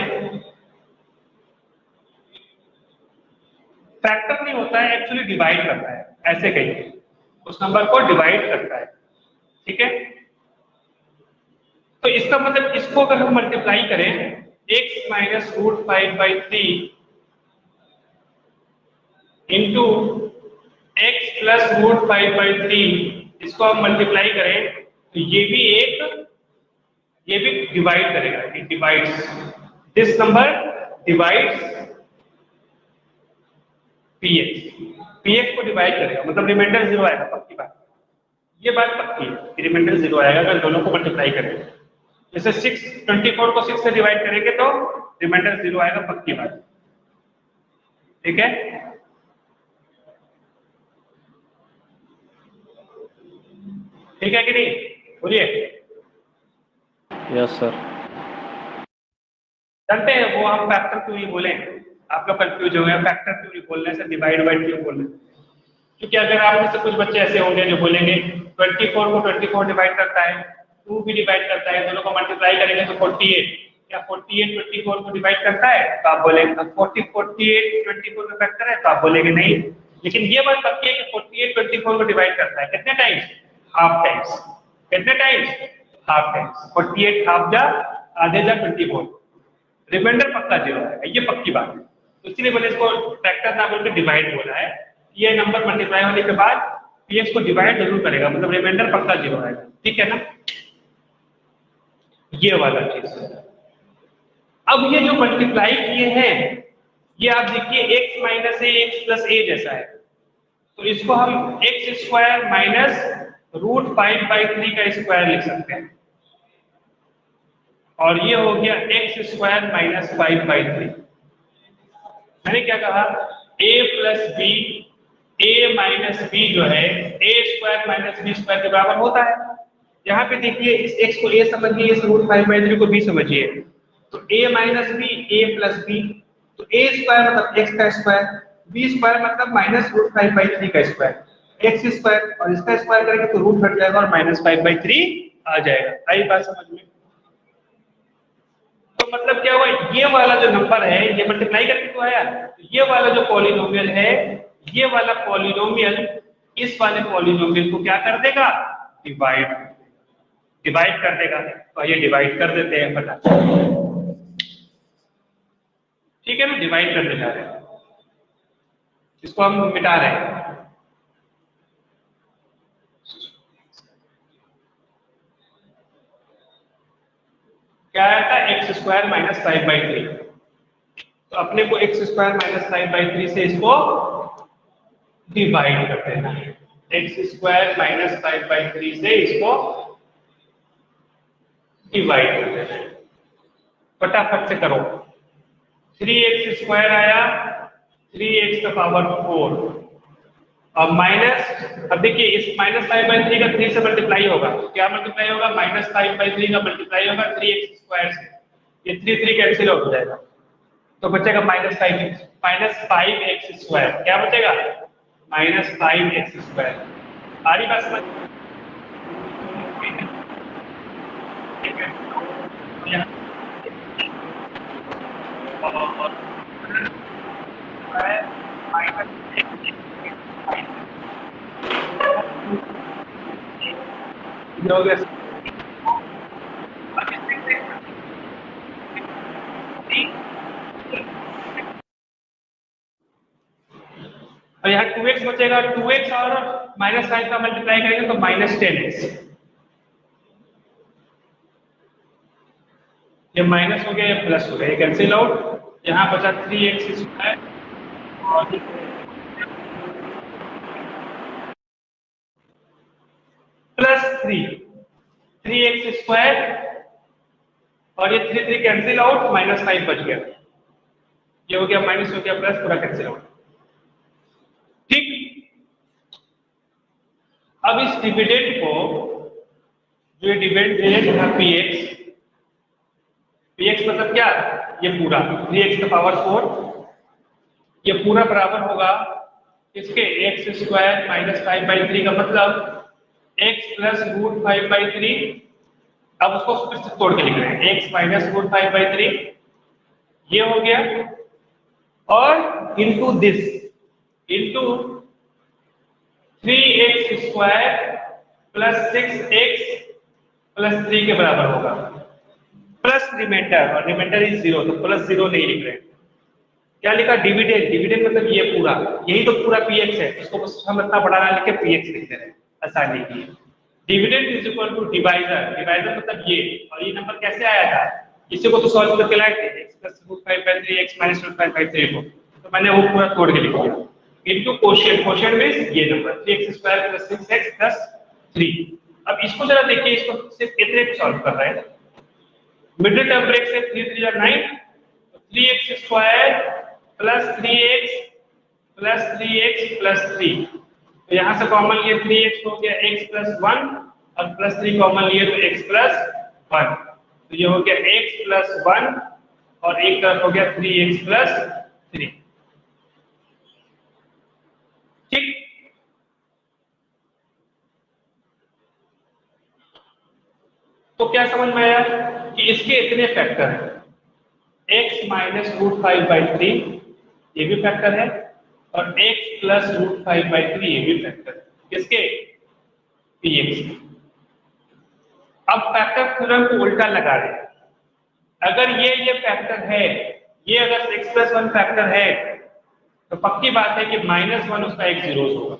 फैक्टर नहीं होता है, एक्चुअली डिवाइड करता है, ऐसे कहिए, उस नंबर को डिवाइड करता है। ठीक है, तो इसका मतलब इसको अगर हम मल्टीप्लाई करें x minus root five by three into x plus root five by three, इसको हम मल्टीप्लाई करें तो ये भी एक ये भी डिवाइड करेगा, it divides, this number divides px, px को डिवाइड करेगा, मतलब रिमाइंडर जीरो आएगा, पक्की बात, ये बात पक्की है, रिमाइंडर जीरो आएगा अगर दोनों को मल्टीप्लाई करेंगे। जैसे सिक्स ट्वेंटी फोर को सिक्स से डिवाइड करेंगे तो रिमाइंडर जीरो आएगा, पक्की बात। ठीक है, ठीक है कि नहीं? बोलिए। Yes sir. जानते हैं वो हम फैक्टर क्यों नहीं बोले? आप लोग कंफ्यूज हो गए, फैक्टर क्यों नहीं बोलने से डिवाइड बाई क्यों बोलने? क्योंकि अगर आप में से कुछ बच्चे ऐसे होंगे जो बोलेंगे ट्वेंटी फोर को ट्वेंटी फोर डिवाइड करता है, टू भी डिवाइड करता है, दोनों को मल्टीप्लाई करेंगे तो फोर्टी एट, क्या फोर्टी एट ट्वेंटी फोर को डिवाइड करता है? तो आप बोलेंगे forty forty eight twenty four का फैक्टर है, तो आप बोलेंगे नहीं। लेकिन ये बात पक्की है कि फोर्टी एट ट्वेंटी फोर को डिवाइड करता है, कितने टाइम्स? Half times. कितने times? Half times. Forty eight half जा आधे जा ट्वेंटी फोर, रिमाइंडर पक्का जीरो है, ये पक्की बात है। तो इसलिए मैंने इसको फैक्टर ना बोलकर डिवाइड बोला है। ये नंबर मल्टीप्लाई होने के बाद px को डिवाइड जरूर करेगा, मतलब रिमाइंडर पक्का जीरो आएगा। ठीक है ना, ये वाला चीज। अब ये जो मल्टीप्लाई किए हैं ये आप देखिए x minus a x plus a जैसा है, तो इसको हम x square minus root five by three का स्क्वायर लिख सकते हैं, और ये हो गया x square minus five by three. मैंने क्या कहा? a plus b, a minus b जो है a square minus b square के बराबर होता है। यहाँ पे देखिए इस x को a समझिए, इस रूट फाइव बाई थ्री को b समझिए, तो a minus b, a plus b, तो a स्क्वायर मतलब x का स्क्वायर, b स्क्वायर मतलब minus root five by three का स्क्वायर, x स्क्वायर और इसका स्क्वायर करेंगे तो रूट हट जाएगा और माइनस फाइव बाई थ्री आ जाएगा। आई बात समझ में? तो मतलब क्या हुआ, ये वाला जो नंबर है ये मल्टीप्लाई करके तो आया, तो ये वाला जो पॉलिनोमियल है, ये वाला पॉलिनोमियल इस वाले पॉलिनोमियल को क्या कर देगा? डिवाइड डिवाइड कर देगा। तो ये डिवाइड कर देते हैं फटाफट। ठीक है ना, डिवाइड करने जा रहे हैं, इसको हम मिटा रहे हैं। क्या आया था? X square minus five by three, तो अपने को x square minus five by three से इसको डिवाइड कर देना है। X square minus five by three से इसको डिवाइड कर देना है। फटाफट से करो। थ्री एक्स स्क्वायर आया, थ्री एक्स का पावर फोर, और माइनस, अब देखिए इस माइनस फाइव बाई थ्री का थ्री से मल्टीप्लाई होगा, क्या मल्टीप्लाई होगा? माइनस फाइव बाई थ्री का मल्टीप्लाई होगा थ्री एक्स स्क्वायर से, ये थ्री थ्री कैंसिल हो जाएगा, तो बचेगा minus five minus five x square. क्या बचेगा? Minus five x square. आ रही बात समझ? हो गया। और यहाँ टू एक्स बचेगा, टू एक्स और माइनस फाइव का मल्टीप्लाई करेंगे तो माइनस टेन एक्स, ये माइनस हो गया, ये प्लस हो गया, ये कैंसिल आउट। यहाँ बचा थ्री एक्स स्क्वायर और plus three three x square, और ये three three cancel out, minus five बच गया। ये हो गया माइनस, हो गया प्लस, पूरा कैंसिल हो गया। ठीक, अब इस डिविडेंड को, जो ये डिविडेंड है पी एक्स, पी एक्स मतलब क्या, ये पूरा थ्री एक्स का पावर फोर, ये पूरा बराबर होगा इसके x square minus five by three का मतलब x plus root five by three. अब उसको फिर से तोड़ के लिख रहे हैं, x minus root five by three ये हो गया, और into this into three x square plus six x plus three के बराबर होगा, प्लस रिमाइंडर, और रिमाइंडर इज जीरो, तो प्लस जीरो नहीं लिख रहे हैं। क्या लिखा, डिविडेंड, डिविडेंड मतलब ये पूरा, यही तो पूरा पी एक्स है, इसको बस हम इतना बड़ा ना लिख के पी एक्स लिखते रहे आसानी के लिए। Dividend is equal to divisor, divisor मतलब ये, और ये नंबर कैसे आया था, इसी को तो सॉल्व करके लाए थे, x plus root five by three x minus root five by three को, तो मैंने वो पूरा तोड़ के लिख दिया। इनटू कोशेंट, कोशेंट मींस ये number three x square plus six x plus three. अब इसको जरा देखिए, इसको सिर्फ इतने को सॉल्व कर रहे हैं, मिडिल टर्म ब्रेक से three three are nine, three x square plus three x plus three x plus three, तो यहाँ से कॉमन लिए थ्री एक्स हो गया x प्लस वन, और प्लस थ्री कॉमन लिए तो x प्लस वन, तो ये हो गया x प्लस वन, और एक तरफ हो गया थ्री एक्स प्लस थ्री। ठीक, तो क्या समझ में आया कि इसके इतने फैक्टर हैं, x minus root five by three ये भी फैक्टर है, और x plus root five by three ये भी फैक्टर है, किसके, px। अब फैक्टर थ्योरम को उल्टा लगा रहे हैं, अगर ये ये फैक्टर है, ये अगर x प्लस वन फैक्टर है, तो पक्की बात है कि माइनस वन उसका एक जीरो होगा।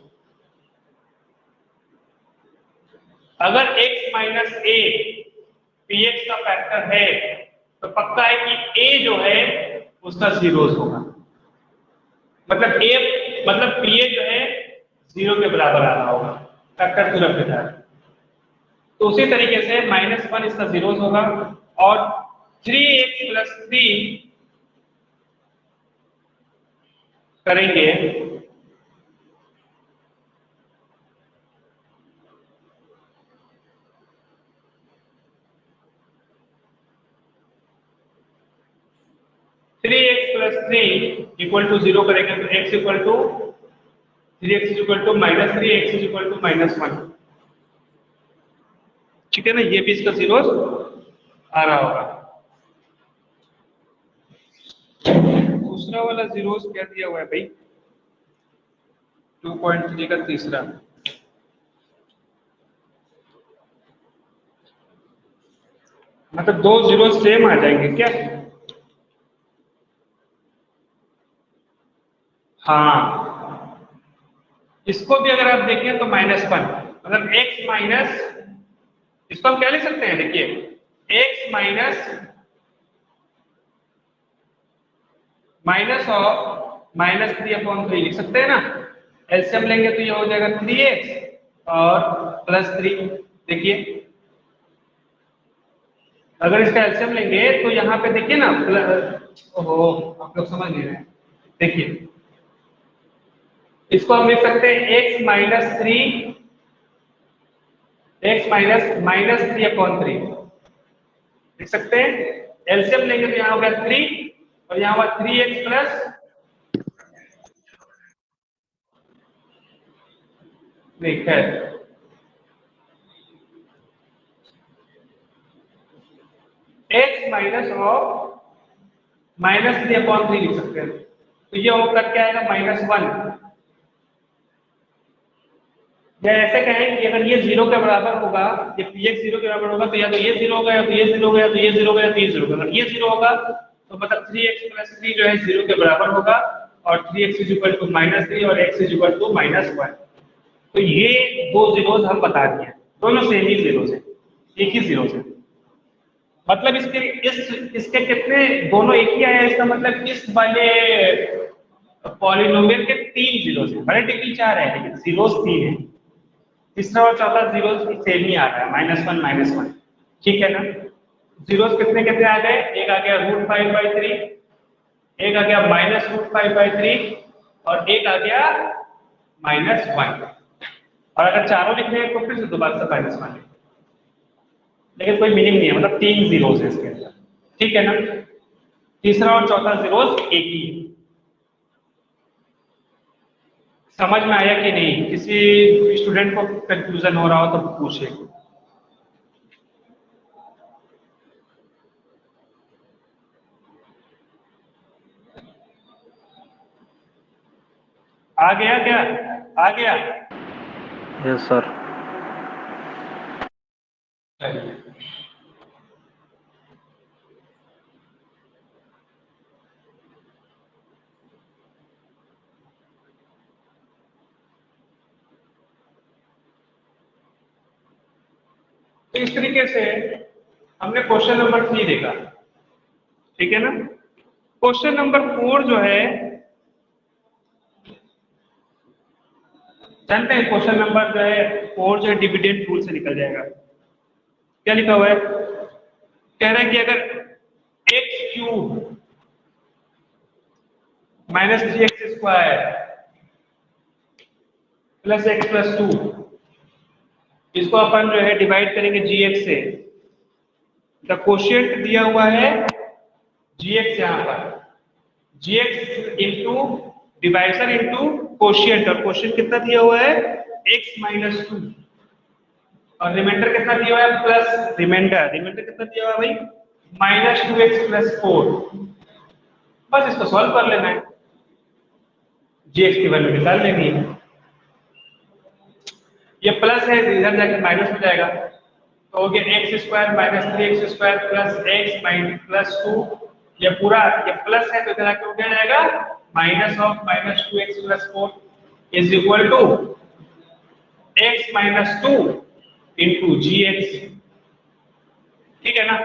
अगर x माइनस ए px का फैक्टर है, तो पक्का है कि a जो है उसका जीरोस होगा, मतलब a मतलब pa जो है जीरो के बराबर आ रहा होगा फैक्टर थ्योरम के तहत। तो उसी तरीके से माइनस वन इसका जीरोस होगा, और थ्री एक्स प्लस थ्री करेंगे three x plus three equal to zero करेंगे तो x equal to three x equal to minus three x equal to minus one. ठीक है ना, ये भी इसका जीरो आ रहा होगा। दूसरा वाला जीरो क्या दिया हुआ है भाई, टू पॉइंट थ्री का तीसरा, मतलब दो जीरो सेम आ जाएंगे क्या, हाँ, इसको भी अगर आप देखें तो माइनस वन, मतलब x माइनस, इसको हम क्या लिख सकते हैं, देखिए x माइनस माइनस और माइनस थ्री अपॉन थ्री लिख सकते हैं ना, एलसीएम लेंगे तो ये हो जाएगा थ्री एक्स और प्लस थ्री। देखिए अगर इसका एलसीएम लेंगे तो यहाँ पे देखिए ना, ओहो आप लोग समझ नहीं रहे हैं, देखिए इसको हम लिख सकते हैं x minus three, x minus minus three upon three लिख सकते हैं। एलसीएम लेंगे तो यहाँ हो गया थ्री, और यहाँ हुआ थ्री एक्स प्लस ठीक है, एक्स माइनस और माइनस थ्री अपॉन थ्री लिख सकते हैं, तो ये होकर क्या आएगा माइनस वन। या ऐसे कहें कि अगर ये जीरो के बराबर होगा, ये px जीरो के बराबर होगा, तो या तो ये जीरो होगा, या तो ये जीरो होगा, या तो ये जीरो होगा, या तो ये जीरो होगा। अगर ये जीरो होगा तो मतलब थ्री एक्स प्लस थ्री जो है जीरो के बराबर होगा, और three x is equal to minus three और x is equal to minus one. तो ये दो जीरोस हम बता दिए, दोनों सेम ही जीरोस है, एक ही जीरो है, मतलब इसके इस इसके कितने दोनों एक ही आया, इसका मतलब इस वाले पॉलिनोमियल के तीन जीरोस हैं, बड़े डिग्री चार है लेकिन जीरोस तीन है, तीसरा और चौथा जीरोस सेम ही आ रहा है, माइनस वन माइनस वन। ठीक है ना, जीरोस कितने कितने आ गए, एक आ गया रूट फाइव बाई थ्री, एक आ गया minus root five by three और एक आ गया माइनस वन। और अगर चारों लिख रहे हैं तो फिर से दोबारा से माइनस वन, लेकिन कोई मीनिंग नहीं है, मतलब तीन जीरोस है इसके अंदर, ठीक है ना। तीसरा और चौथा जीरोस एक ही है। समझ में आया कि नहीं? किसी स्टूडेंट को कंफ्यूजन हो रहा हो तो पूछे। आ गया क्या? आ गया? Yes sir. चलिए, तो इस तरीके से हमने क्वेश्चन नंबर थ्री देखा, ठीक है ना। क्वेश्चन नंबर फोर जो है, जानते हैं क्वेश्चन नंबर जो है फोर जो है डिविडेंड रूल से निकल जाएगा। क्या लिखा हुआ है? कह रहा है कि अगर x cube minus three x square plus x plus two, इसको अपन जो है डिवाइड करेंगे जी एक्स से। द क्वोशिएंट दिया हुआ है जी एक्स, यहां पर g x into divisor into quotient, और क्वोशिएंट कितना दिया हुआ है? एक्स माइनस टू, और रिमाइंडर कितना दिया हुआ है? प्लस रिमाइंडर रिमाइंडर कितना दिया हुआ है भाई? Minus two x plus four. बस इसको सॉल्व कर लेना है, जी एक्स की वैल्यू निकाल लेनी है। ये प्लस है, इधर जाके माइनस हो जाएगा, तो हो गया x square minus three x square plus x minus plus two. ये पूरा ये प्लस है तो इधर आके हो जाएगा minus of minus two x plus four is equal to x minus two into g x, ठीक है ना।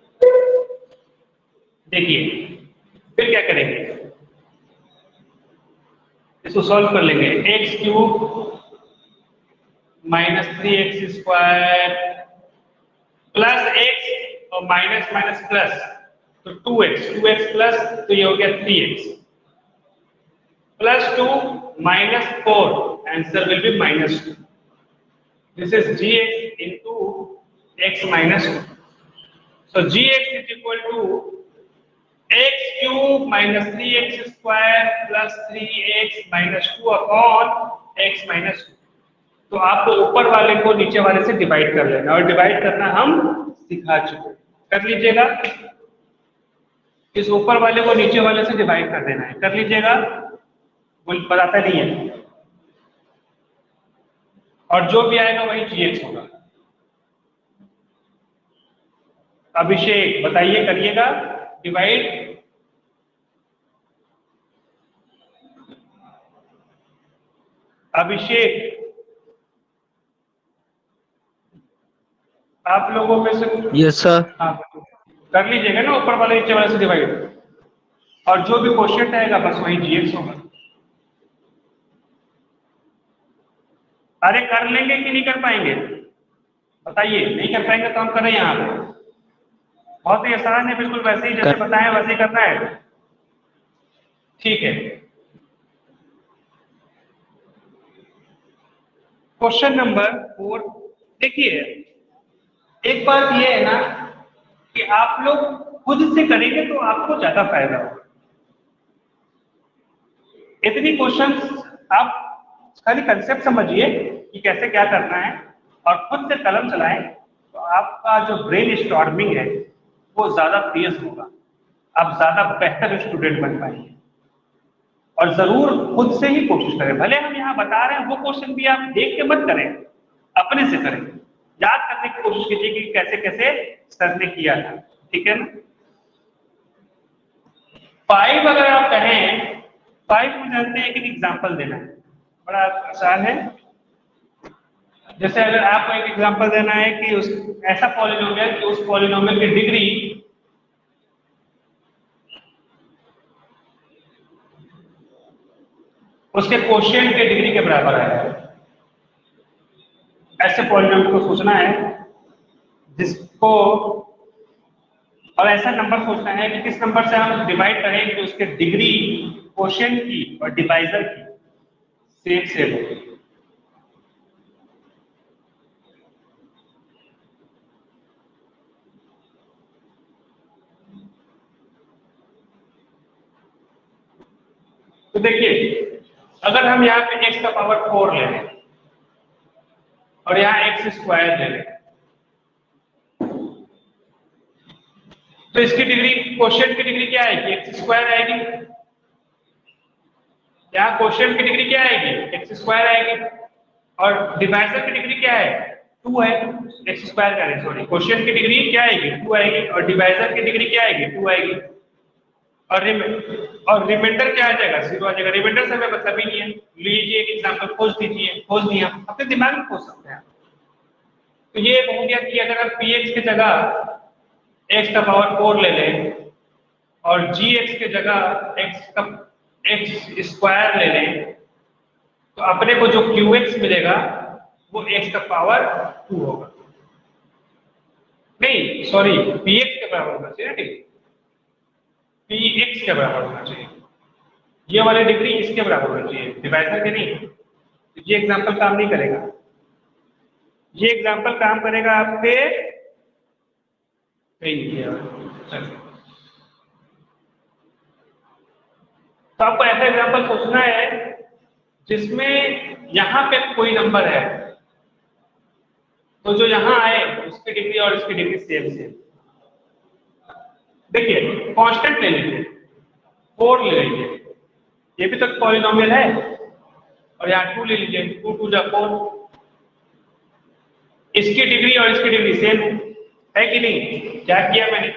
देखिए फिर क्या करेंगे, इसको सॉल्व कर लेंगे। X cube minus three x square plus x और माइनस माइनस प्लस, तो two x two x plus, तो ये हो गया three x plus two minus four, answer will be minus two. This is g x into x minus two, so g x is equal to x cube minus three x square plus three x minus two upon x minus two. तो आपको ऊपर वाले को नीचे वाले से divide कर लेना, और डिवाइड करना हम सिखा चुके, कर लीजिएगा। इस ऊपर वाले को नीचे वाले से डिवाइड कर देना है, कर लीजिएगा, बोल बताता नहीं है। और जो भी आएगा वही जी एक्स होगा। अभिषेक बताइए, करिएगा डिवाइड। अभिषेक, आप लोगों में से यस सर। हाँ कर लीजिएगा ना, ऊपर वाले नीचे वाले से डिवाइड, और जो भी क्वोशिएंट आएगा बस वही जी एक्स होगा। अरे कर लेंगे कि नहीं कर पाएंगे बताइए? नहीं कर पाएंगे तो हम करें यहाँ पे, बहुत ही आसान है, बिल्कुल वैसे ही जैसे कर... बताएं वैसे ही करना है, ठीक है। क्वेश्चन नंबर फोर देखिए, एक बात ये है ना कि आप लोग खुद से करेंगे तो आपको ज्यादा फायदा होगा। इतनी क्वेश्चंस आप खाली कंसेप्ट समझिए कि कैसे क्या करना है, और खुद से कलम चलाएं, तो आपका जो ब्रेन स्टॉर्मिंग है वो ज्यादा तेज होगा, आप ज्यादा बेहतर स्टूडेंट बन पाएंगे। और जरूर खुद से ही कोशिश करें, भले हम यहाँ बता रहे हैं वो क्वेश्चन भी आप देख के मत करें, अपने से करें, याद करने की कोशिश कीजिए कि कैसे कैसे सर ने किया था, ठीक है ना। फाइव अगर आप कहें, फाइव में जानते हैं कि एग्जाम्पल देना है, बड़ा आसान है। जैसे अगर आपको एक एग्जाम्पल देना है कि उस ऐसा पॉलिनोमियल कि उस पॉलिनोमियल की डिग्री उसके क्वोशिएंट के डिग्री के बराबर है, ऐसे पॉलिनोमियल को सोचना है जिसको और ऐसा नंबर सोचना है कि किस नंबर से हम डिवाइड करें कि उसके डिग्री क्वोशिएंट की और डिवाइजर की सेम सेम हो। तो देखिए, अगर हम यहाँ पे x का पावर फोर ले लें और यहाँ एक्स स्क्वायर ले लें, तो इसकी डिग्री क्वोशिएंट की डिग्री क्या आएगी? एक्स स्क्वायर आएगी। यहाँ क्वोशिएंट की डिग्री क्या आएगी? एक्स स्क्वायर आएगी। और डिवाइजर की डिग्री क्या है? टू है। एक्स स्क्वायर का है, सॉरी, क्वोशिएंट की डिग्री क्या आएगी? टू आएगी। और डिवाइजर की डिग्री क्या आएगी? टू आएगी। और रिमे और रिमाइंडर क्या आ जाएगा? जीरो आ जाएगा। रिमाइंडर से हमें मतलब ही नहीं है। लीजिए एक एग्जांपल खोज दीजिए, खोज दिया, अपने दिमाग में खोज सकते हैं। तो ये हो गया कि अगर हम पी एक्स की जगह एक्स का पावर फोर ले लें और जी एक्स की जगह एक्स का एक्स स्क्वायर ले लें, तो अपने को जो क्यू एक्स मिलेगा वो एक्स का पावर टू होगा। नहीं सॉरी, पी एक्स के बराबर होना चाहिए। ठीक, पी एक्स के बराबर होना चाहिए। ये वाली डिग्री इसके बराबर होनी चाहिए, डिवाइजर के नहीं। तो ये एग्जांपल काम नहीं करेगा। ये एग्जांपल काम करेगा आपके कहीं नहीं किया। तो आपको ऐसा एग्जांपल सोचना है जिसमें यहां पे कोई नंबर है, तो जो यहां आए उसकी डिग्री और इसकी डिग्री सेम सेम। देखिए कांस्टेंट ले लीजिए, फोर ले लीजिए, ये भी तो पॉलिनोमियल है। और यहाँ टू ले लीजिए, टू टू जा फोर, इसकी डिग्री और इसकी डिग्री सेम है कि नहीं? क्या किया मैंने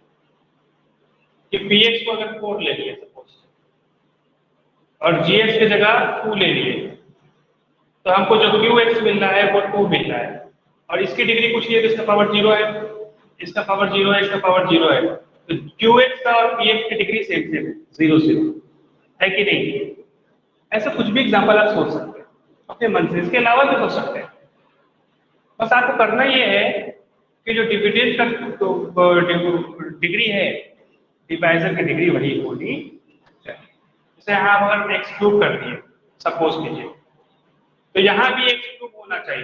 कि पी एक्स को अगर फोर ले लिया सपोज और जी एक्स की जगह टू ले लिए, तो हमको जो क्यू एक्स मिल रहा है वो टू मिल रहा है। और इसकी डिग्री पूछ लिया तो इसका पावर जीरो है, इसका पावर जीरो है, इसका पावर जीरो है। तो क्यू एक्स का और पी एक्स की डिग्री सेम सेम है, जीरो जीरो है कि नहीं? ऐसा कुछ भी एग्जाम्पल आप सोच सकते हैं अपने मन से, इसके अलावा भी सोच सकते हैं। बस आपको करना ये है कि जो डिविडेंड का डिग्री है डिवाइजर की डिग्री वही होनी चाहिए। जैसे यहाँ अगर एक्सक्लूड कर दिए सपोज कीजिए, तो यहाँ भी एक्सक्लूड होना चाहिए।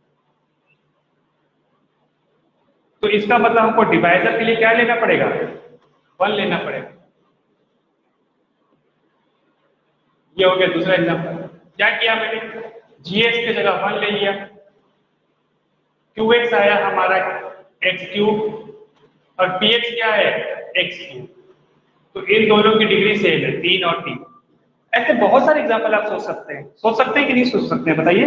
तो इसका मतलब हमको डिवाइजर के लिए क्या लेना पड़ेगा? वन लेना पड़ेगा। ये हो गया दूसरा एग्जांपल। क्या किया मैंने? जीएक्स की जगह वन ले लिया, क्यू एक्स आया हमारा एक्स क्यूब और पी एक्स क्या है? X cube. तो इन दोनों की डिग्री सेम है, तीन और तीन। ऐसे बहुत सारे एग्जांपल आप सोच सकते हैं। सोच सकते हैं कि नहीं सोच सकते हैं? बताइए।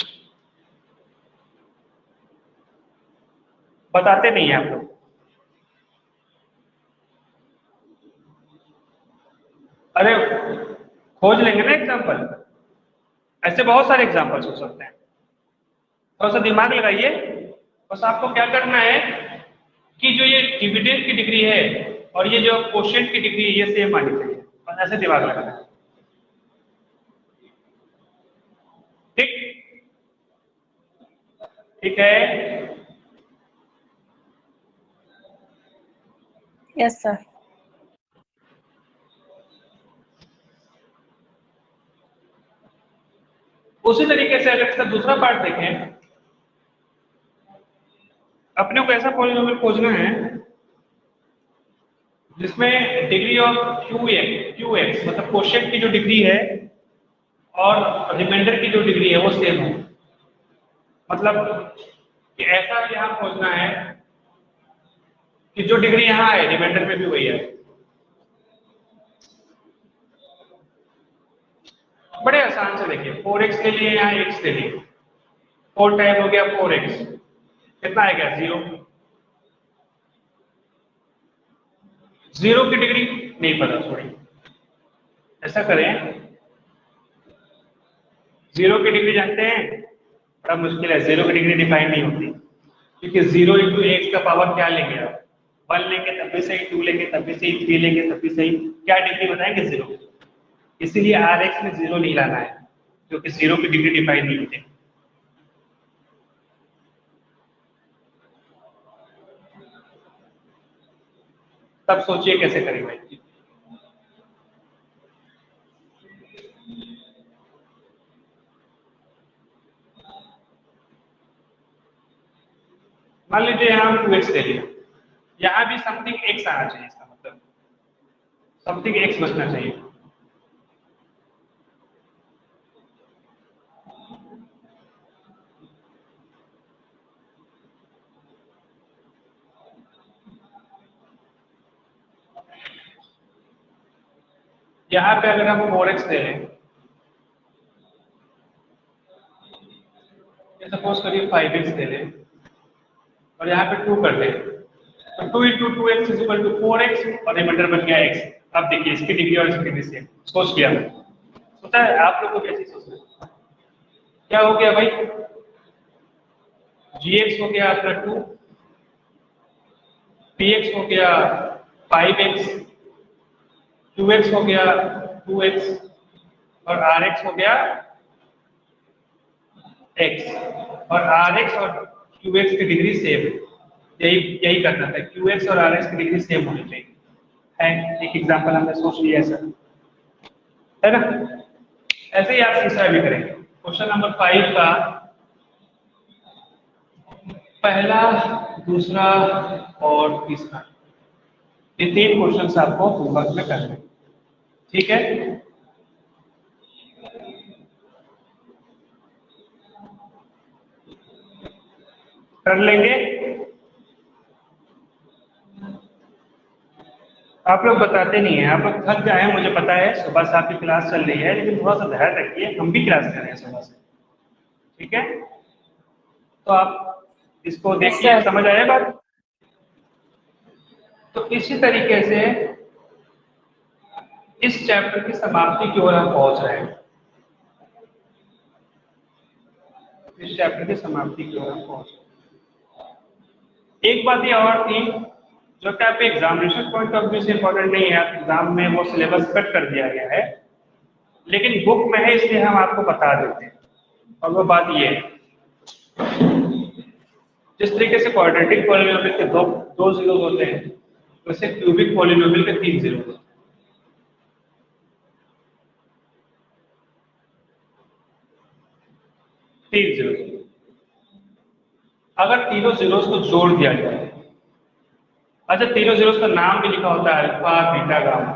बताते नहीं है आप लोग। अरे खोज लेंगे ना एग्जांपल, ऐसे बहुत सारे एग्जांपल्स हो सकते हैं। थोड़ा सा दिमाग लगाइए। बस आपको क्या करना है कि जो ये डिविडेंड की डिग्री है और ये जो क्वोशिएंट की डिग्री है ये सेम आनी चाहिए। बस ऐसे दिमाग लगाना है। ठीक ठीक है। Yes, sir. उसी तरीके से अगर इसका दूसरा पार्ट देखें, अपने को ऐसा पॉलिनोमियल खोजना है जिसमें degree of q x q x मतलब क्वोशिएंट की जो डिग्री है और रिमाइंडर की जो डिग्री है वो सेम हो। मतलब कि ऐसा यहाँ खोजना है कि जो डिग्री यहाँ है रिमाइंडर में भी वही है। बड़े आसान से देखिए, फोर एक्स ले लिए, यहाँ एक्स ले लिए, फोर टाइम हो गया फोर एक्स, कितना आएगा? जीरो। जीरो की डिग्री नहीं पता, सॉरी, ऐसा करें, जीरो की डिग्री जानते हैं? बड़ा मुश्किल है, जीरो की डिग्री डिफाइन नहीं होती, क्योंकि जीरो इंटू एक्स का पावर क्या लेंगे आप? वन लेंगे तब भी सही, टू लेंगे तब भी सही, थ्री लेंगे तब भी सही। क्या डिग्री बताएंगे? जीरो। इसीलिए आर एक्स में जीरो नहीं लाना है, क्योंकि जीरो की डिग्री डिफाइन नहीं होती। तब सोचिए कैसे करेंगे। मान लीजिए यहाँ टू एक्स ले लिया, यहाँ भी समथिंग एक्स आना चाहिए, इसका मतलब समथिंग एक्स बचना चाहिए। यहाँ पे अगर हम फोर एक्स ले लें, सपोज करिए फाइव एक्स ले लें और यहाँ पे टू कर दें, तो two into two x is equal to four x और रिमाइंडर बन गया एक्स। अब देखिए इसकी डिग्री और इसकी डिग्री सेम, सोच लिया। सोचा है आप लोग को कैसे सोचना है? क्या हो गया भाई, जी एक्स हो गया आपका टू, पी एक्स हो गया फाइव एक्स, टू एक्स हो गया टू एक्स और आर एक्स हो गया एक्स, और आर एक्स और क्यू एक्स की डिग्री सेम है। यही यही करना था, क्यू एक्स और आर एक्स की डिग्री सेम होनी चाहिए। है एक एग्जांपल हमने सोच लिया ऐसा, है ना? ऐसे ही आप तीसरा भी करेंगे। क्वेश्चन नंबर फाइव का पहला, दूसरा और तीसरा, ये तीन क्वेश्चन आपको होमवर्क में करने, ठीक है? कर लेंगे। आप लोग बताते नहीं हैं, आप लोग थक जाए हैं, मुझे पता है, सुबह से आपकी क्लास चल रही है, लेकिन थोड़ा सा ध्यान रखिए, हम भी क्लास कर रहे हैं सुबह से, ठीक है? तो आप इसको देखिए, समझ आया बात? तो इसी तरीके से इस चैप्टर की समाप्ति की ओर हम पहुंच रहे हैं। इस चैप्टर की समाप्ति की ओर हम पहुंच रहे हैं। एक बात ये और थी जो कि आपके एग्जामिनेशन पॉइंट ऑफ व्यू से इंपॉर्टेंट नहीं है, आप एग्जाम में वो सिलेबस कट कर दिया गया है, लेकिन बुक में है इसलिए हम आपको बता देते हैं। और वो बात ये है, जिस तरीके से क्वाड्रेटिक पॉलिनोमियल के दो दो जीरो होते हैं, वैसे क्यूबिक पॉलिनोमियल के तीन जीरो होते हैं। तीन जीरो, अगर तीनों जीरोस को जोड़ दिया जाए, अच्छा तीनों जीरोस का नाम भी लिखा होता है अल्फा बीटा गामा,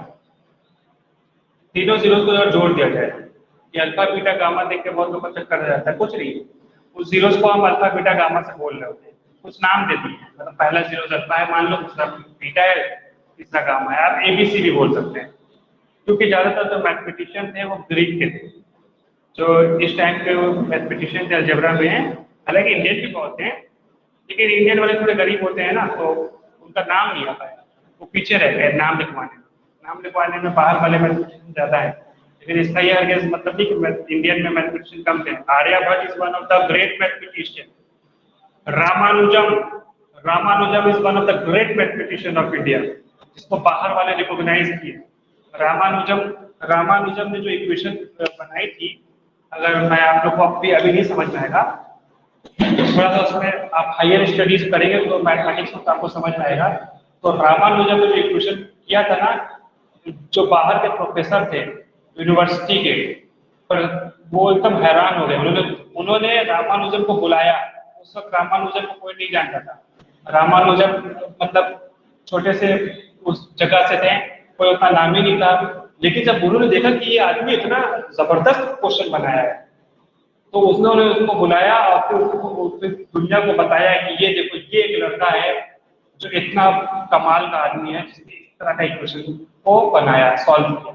तीनों जीरोस को अगर जोड़ दिया जाए, ये अल्फा बीटा गामा देख के बहुत लोग को चक्कर आ जाता है, कुछ नहीं, उस जीरोस को हम अल्फा बीटा गामा से बोल रहे होते हैं, कुछ नाम दे दिए, मतलब पहला जीरो अल्फा है मान लो, दूसरा बीटा है, तीसरा गामा है, आप एबीसी भी बोल सकते हैं, क्योंकि ज्यादातर जो मैथमेटिशियन थे वो ग्रीक के थे, जो इस टाइम के मैथमेटिशियन थे अलजेब्रा में हैं, हालांकि इंडियन भी बहुत हैं, लेकिन इंडियन वाले थोड़े गरीब होते हैं ना, तो उनका नाम नहीं आ पाया, वो पीछे रह गए नाम लिखवाने में, नाम लिखवाने में बाहर वाले मैथमेटिशियन ज्यादा है, लेकिन इसका यह है मतलब नहीं कि इंडियन में मैथमेटिशियन कम थे। Aryabhatta is one of the great mathematician, Ramanujam Ramanujam is one of the great mathematician of India, जिसको बाहर वाले रिकॉग्नाइज किए। रामानुजम रामानुजम ने जो इक्वेशन बनाई थी, अगर मैं आप लोग को अभी अभी नहीं समझ में आएगा, थोड़ा सा उसमें आप हायर स्टडीज करेंगे तो मैथमेटिक्स में आपको समझ में आएगा। तो रामानुजम ने जो इक्वेशन किया था ना, जो बाहर के प्रोफेसर थे यूनिवर्सिटी के, पर वो एकदम हैरान हो गए, उन्होंने उन्होंने रामानुजम को बुलाया, उस वक्त रामानुजम को कोई नहीं जानता था, रामानुजम मतलब छोटे से उस जगह से थे, कोई उतना नाम ही नहीं था, लेकिन जब उन्होंने देखा कि ये आदमी इतना जबरदस्त क्वेश्चन बनाया है, तो उन्होंने उसको बुलाया और फिर उसको फिर दुनिया को बताया कि ये देखो ये एक लड़का है जो इतना कमाल का आदमी है, जिसने इस तरह का इक्वेशन को बनाया, सॉल्व किया।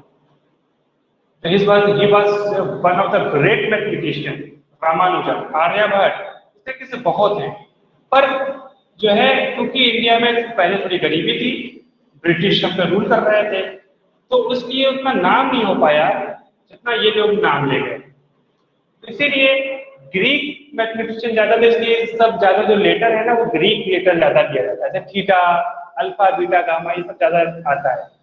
तो इस बात ही was one of the great mathematician Ramanujam. Aryabhatta इस तरीके से बहुत हैं, पर जो है क्योंकि इंडिया में पहले थोड़ी गरीबी थी, ब्रिटिश हम पे रूल कर रहे थे, तो उसलिए उतना नाम नहीं हो पाया जितना ये लोग नाम ले गए। इसीलिए ग्रीक मैथमेटिशियन ज्यादा थे, इसलिए सब ज्यादा जो लेटर है ना वो ग्रीक लेटर ज्यादा दिया जाता है, जैसे थीटा, अल्फा, बीटा, गामा, ये सब ज्यादा आता है,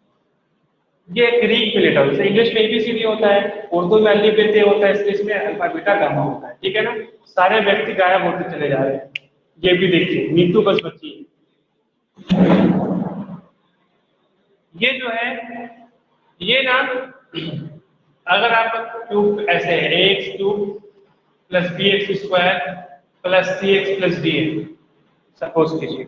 ये ग्रीक में लेटर। जैसे इंग्लिश में एबीसीडी होता है, उर्दू में अल्फाबेट होता है, इसलिए इसमें अल्फा, बीटा, गामा होता है, ठीक है ना? सारे व्यक्ति गायब होते चले जा रहे हैं, ये भी देखिए नीतू बस बची है। ये जो है ये ना अगर आप क्यूब ऐसे है a x cube plus b x square plus c x plus d x suppose कीजिए,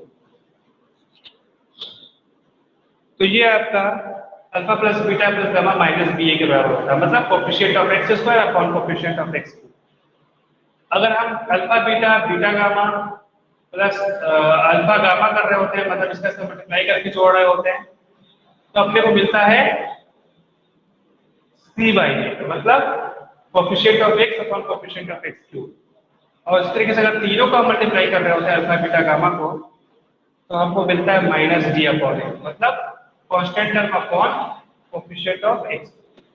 तो ये आपका alpha plus beta plus gamma minus b a के बराबर होता है, मतलब coefficient of x square upon coefficient of x cube. अगर हम alpha beta beta gamma plus alpha gamma कर रहे होते हैं, मतलब इसका से मल्टीप्लाई करके जोड़ रहे होते हैं, तो अपने को मिलता है सी बाई ए, मतलब coefficient of x upon coefficient of x cube. और इस तरीके से अगर तीनों का मल्टीप्लाई कर रहे होते हैं अल्फा बीटा गामा को, तो हमको मिलता है माइनस डी अपॉन ए, मतलब constant term upon coefficient of x.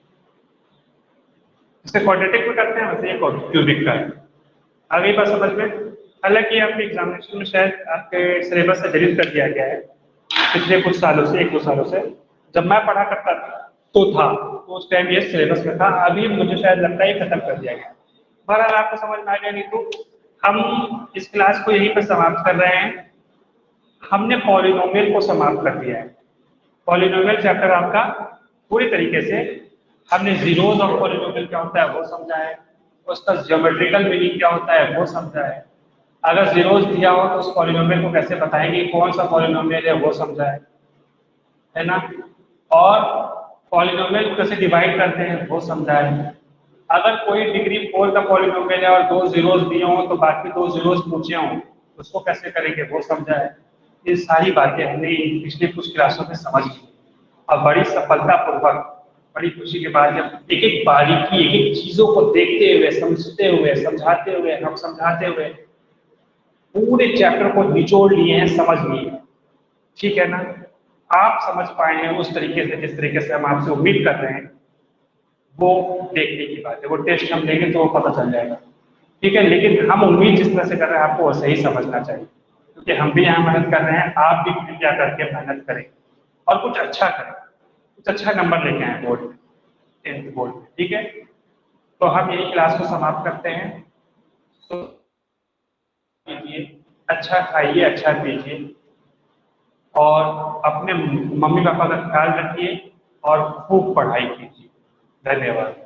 इसे क्वाड्रेटिक में करते हैं, वैसे ये क्यूबिक का है। आगे बात समझ में। हालांकि आपके एग्जामिनेशन में शायद आपके सिलेबस से डिलीट कर दिया गया है पिछले कुछ सालों से, एक दो सालों से। जब मैं पढ़ा करता था तो था, तो उस टाइम ये सिलेबस में था, अभी मुझे शायद लगता है ये खत्म कर दिया गया। बहरहाल आपको समझ में आ गया, नहीं तो हम इस क्लास को यहीं पर समाप्त कर रहे हैं। हमने पॉलिनोमियल को समाप्त कर दिया है। पॉलिनोमियल चैप्टर आपका पूरी तरीके से हमने जीरोज ऑफ पॉलिनोमियल क्या होता है वो समझा है, उसका ज्योमेट्रिकल मीनिंग क्या होता है वो समझा है। अगर जीरोज दिया हो तो उस पॉलिनोमियल को कैसे बताएंगे, कौन सा पॉलिनोमियल है वो समझा है, है ना। और पॉलिनोमियल को कैसे डिवाइड करते हैं वो समझा है। अगर कोई डिग्री फोर का पॉलिनोमियल है और दो जीरोज दिए हों तो बाकी दो जीरोज पूछे हों, उसको कैसे करेंगे वो समझा है। ये सारी बातें हमने पिछले कुछ क्लासों में समझ ली और बड़ी सफलतापूर्वक, बड़ी खुशी के बाद जब एक एक बारीकी, एक एक चीजों को देखते हुए, समझते हुए, समझाते हुए, हम समझाते हुए पूरे चैप्टर को निचोड़ लिए हैं, समझ लिए, ठीक है ना। आप समझ पाए हैं उस तरीके से जिस तरीके से हम आपसे उम्मीद कर रहे हैं, वो देखने की बात है। वो टेस्ट हम लेंगे तो वो पता चल जाएगा, ठीक है। लेकिन हम उम्मीद जिस तरह से कर रहे हैं आपको वैसे ही समझना चाहिए, क्योंकि हम भी यहाँ मेहनत कर रहे हैं, आप भी कृपया करके मेहनत करें और कुछ अच्छा करें, कुछ अच्छा नंबर लेके आए बोर्ड में, टेंथ बोर्ड में, ठीक है। तो हम यही क्लास को समाप्त करते हैं। तो कीजिए, अच्छा खाइए, अच्छा पीजिए और अपने मम्मी पापा का ख्याल रखिए और खूब पढ़ाई कीजिए। धन्यवाद।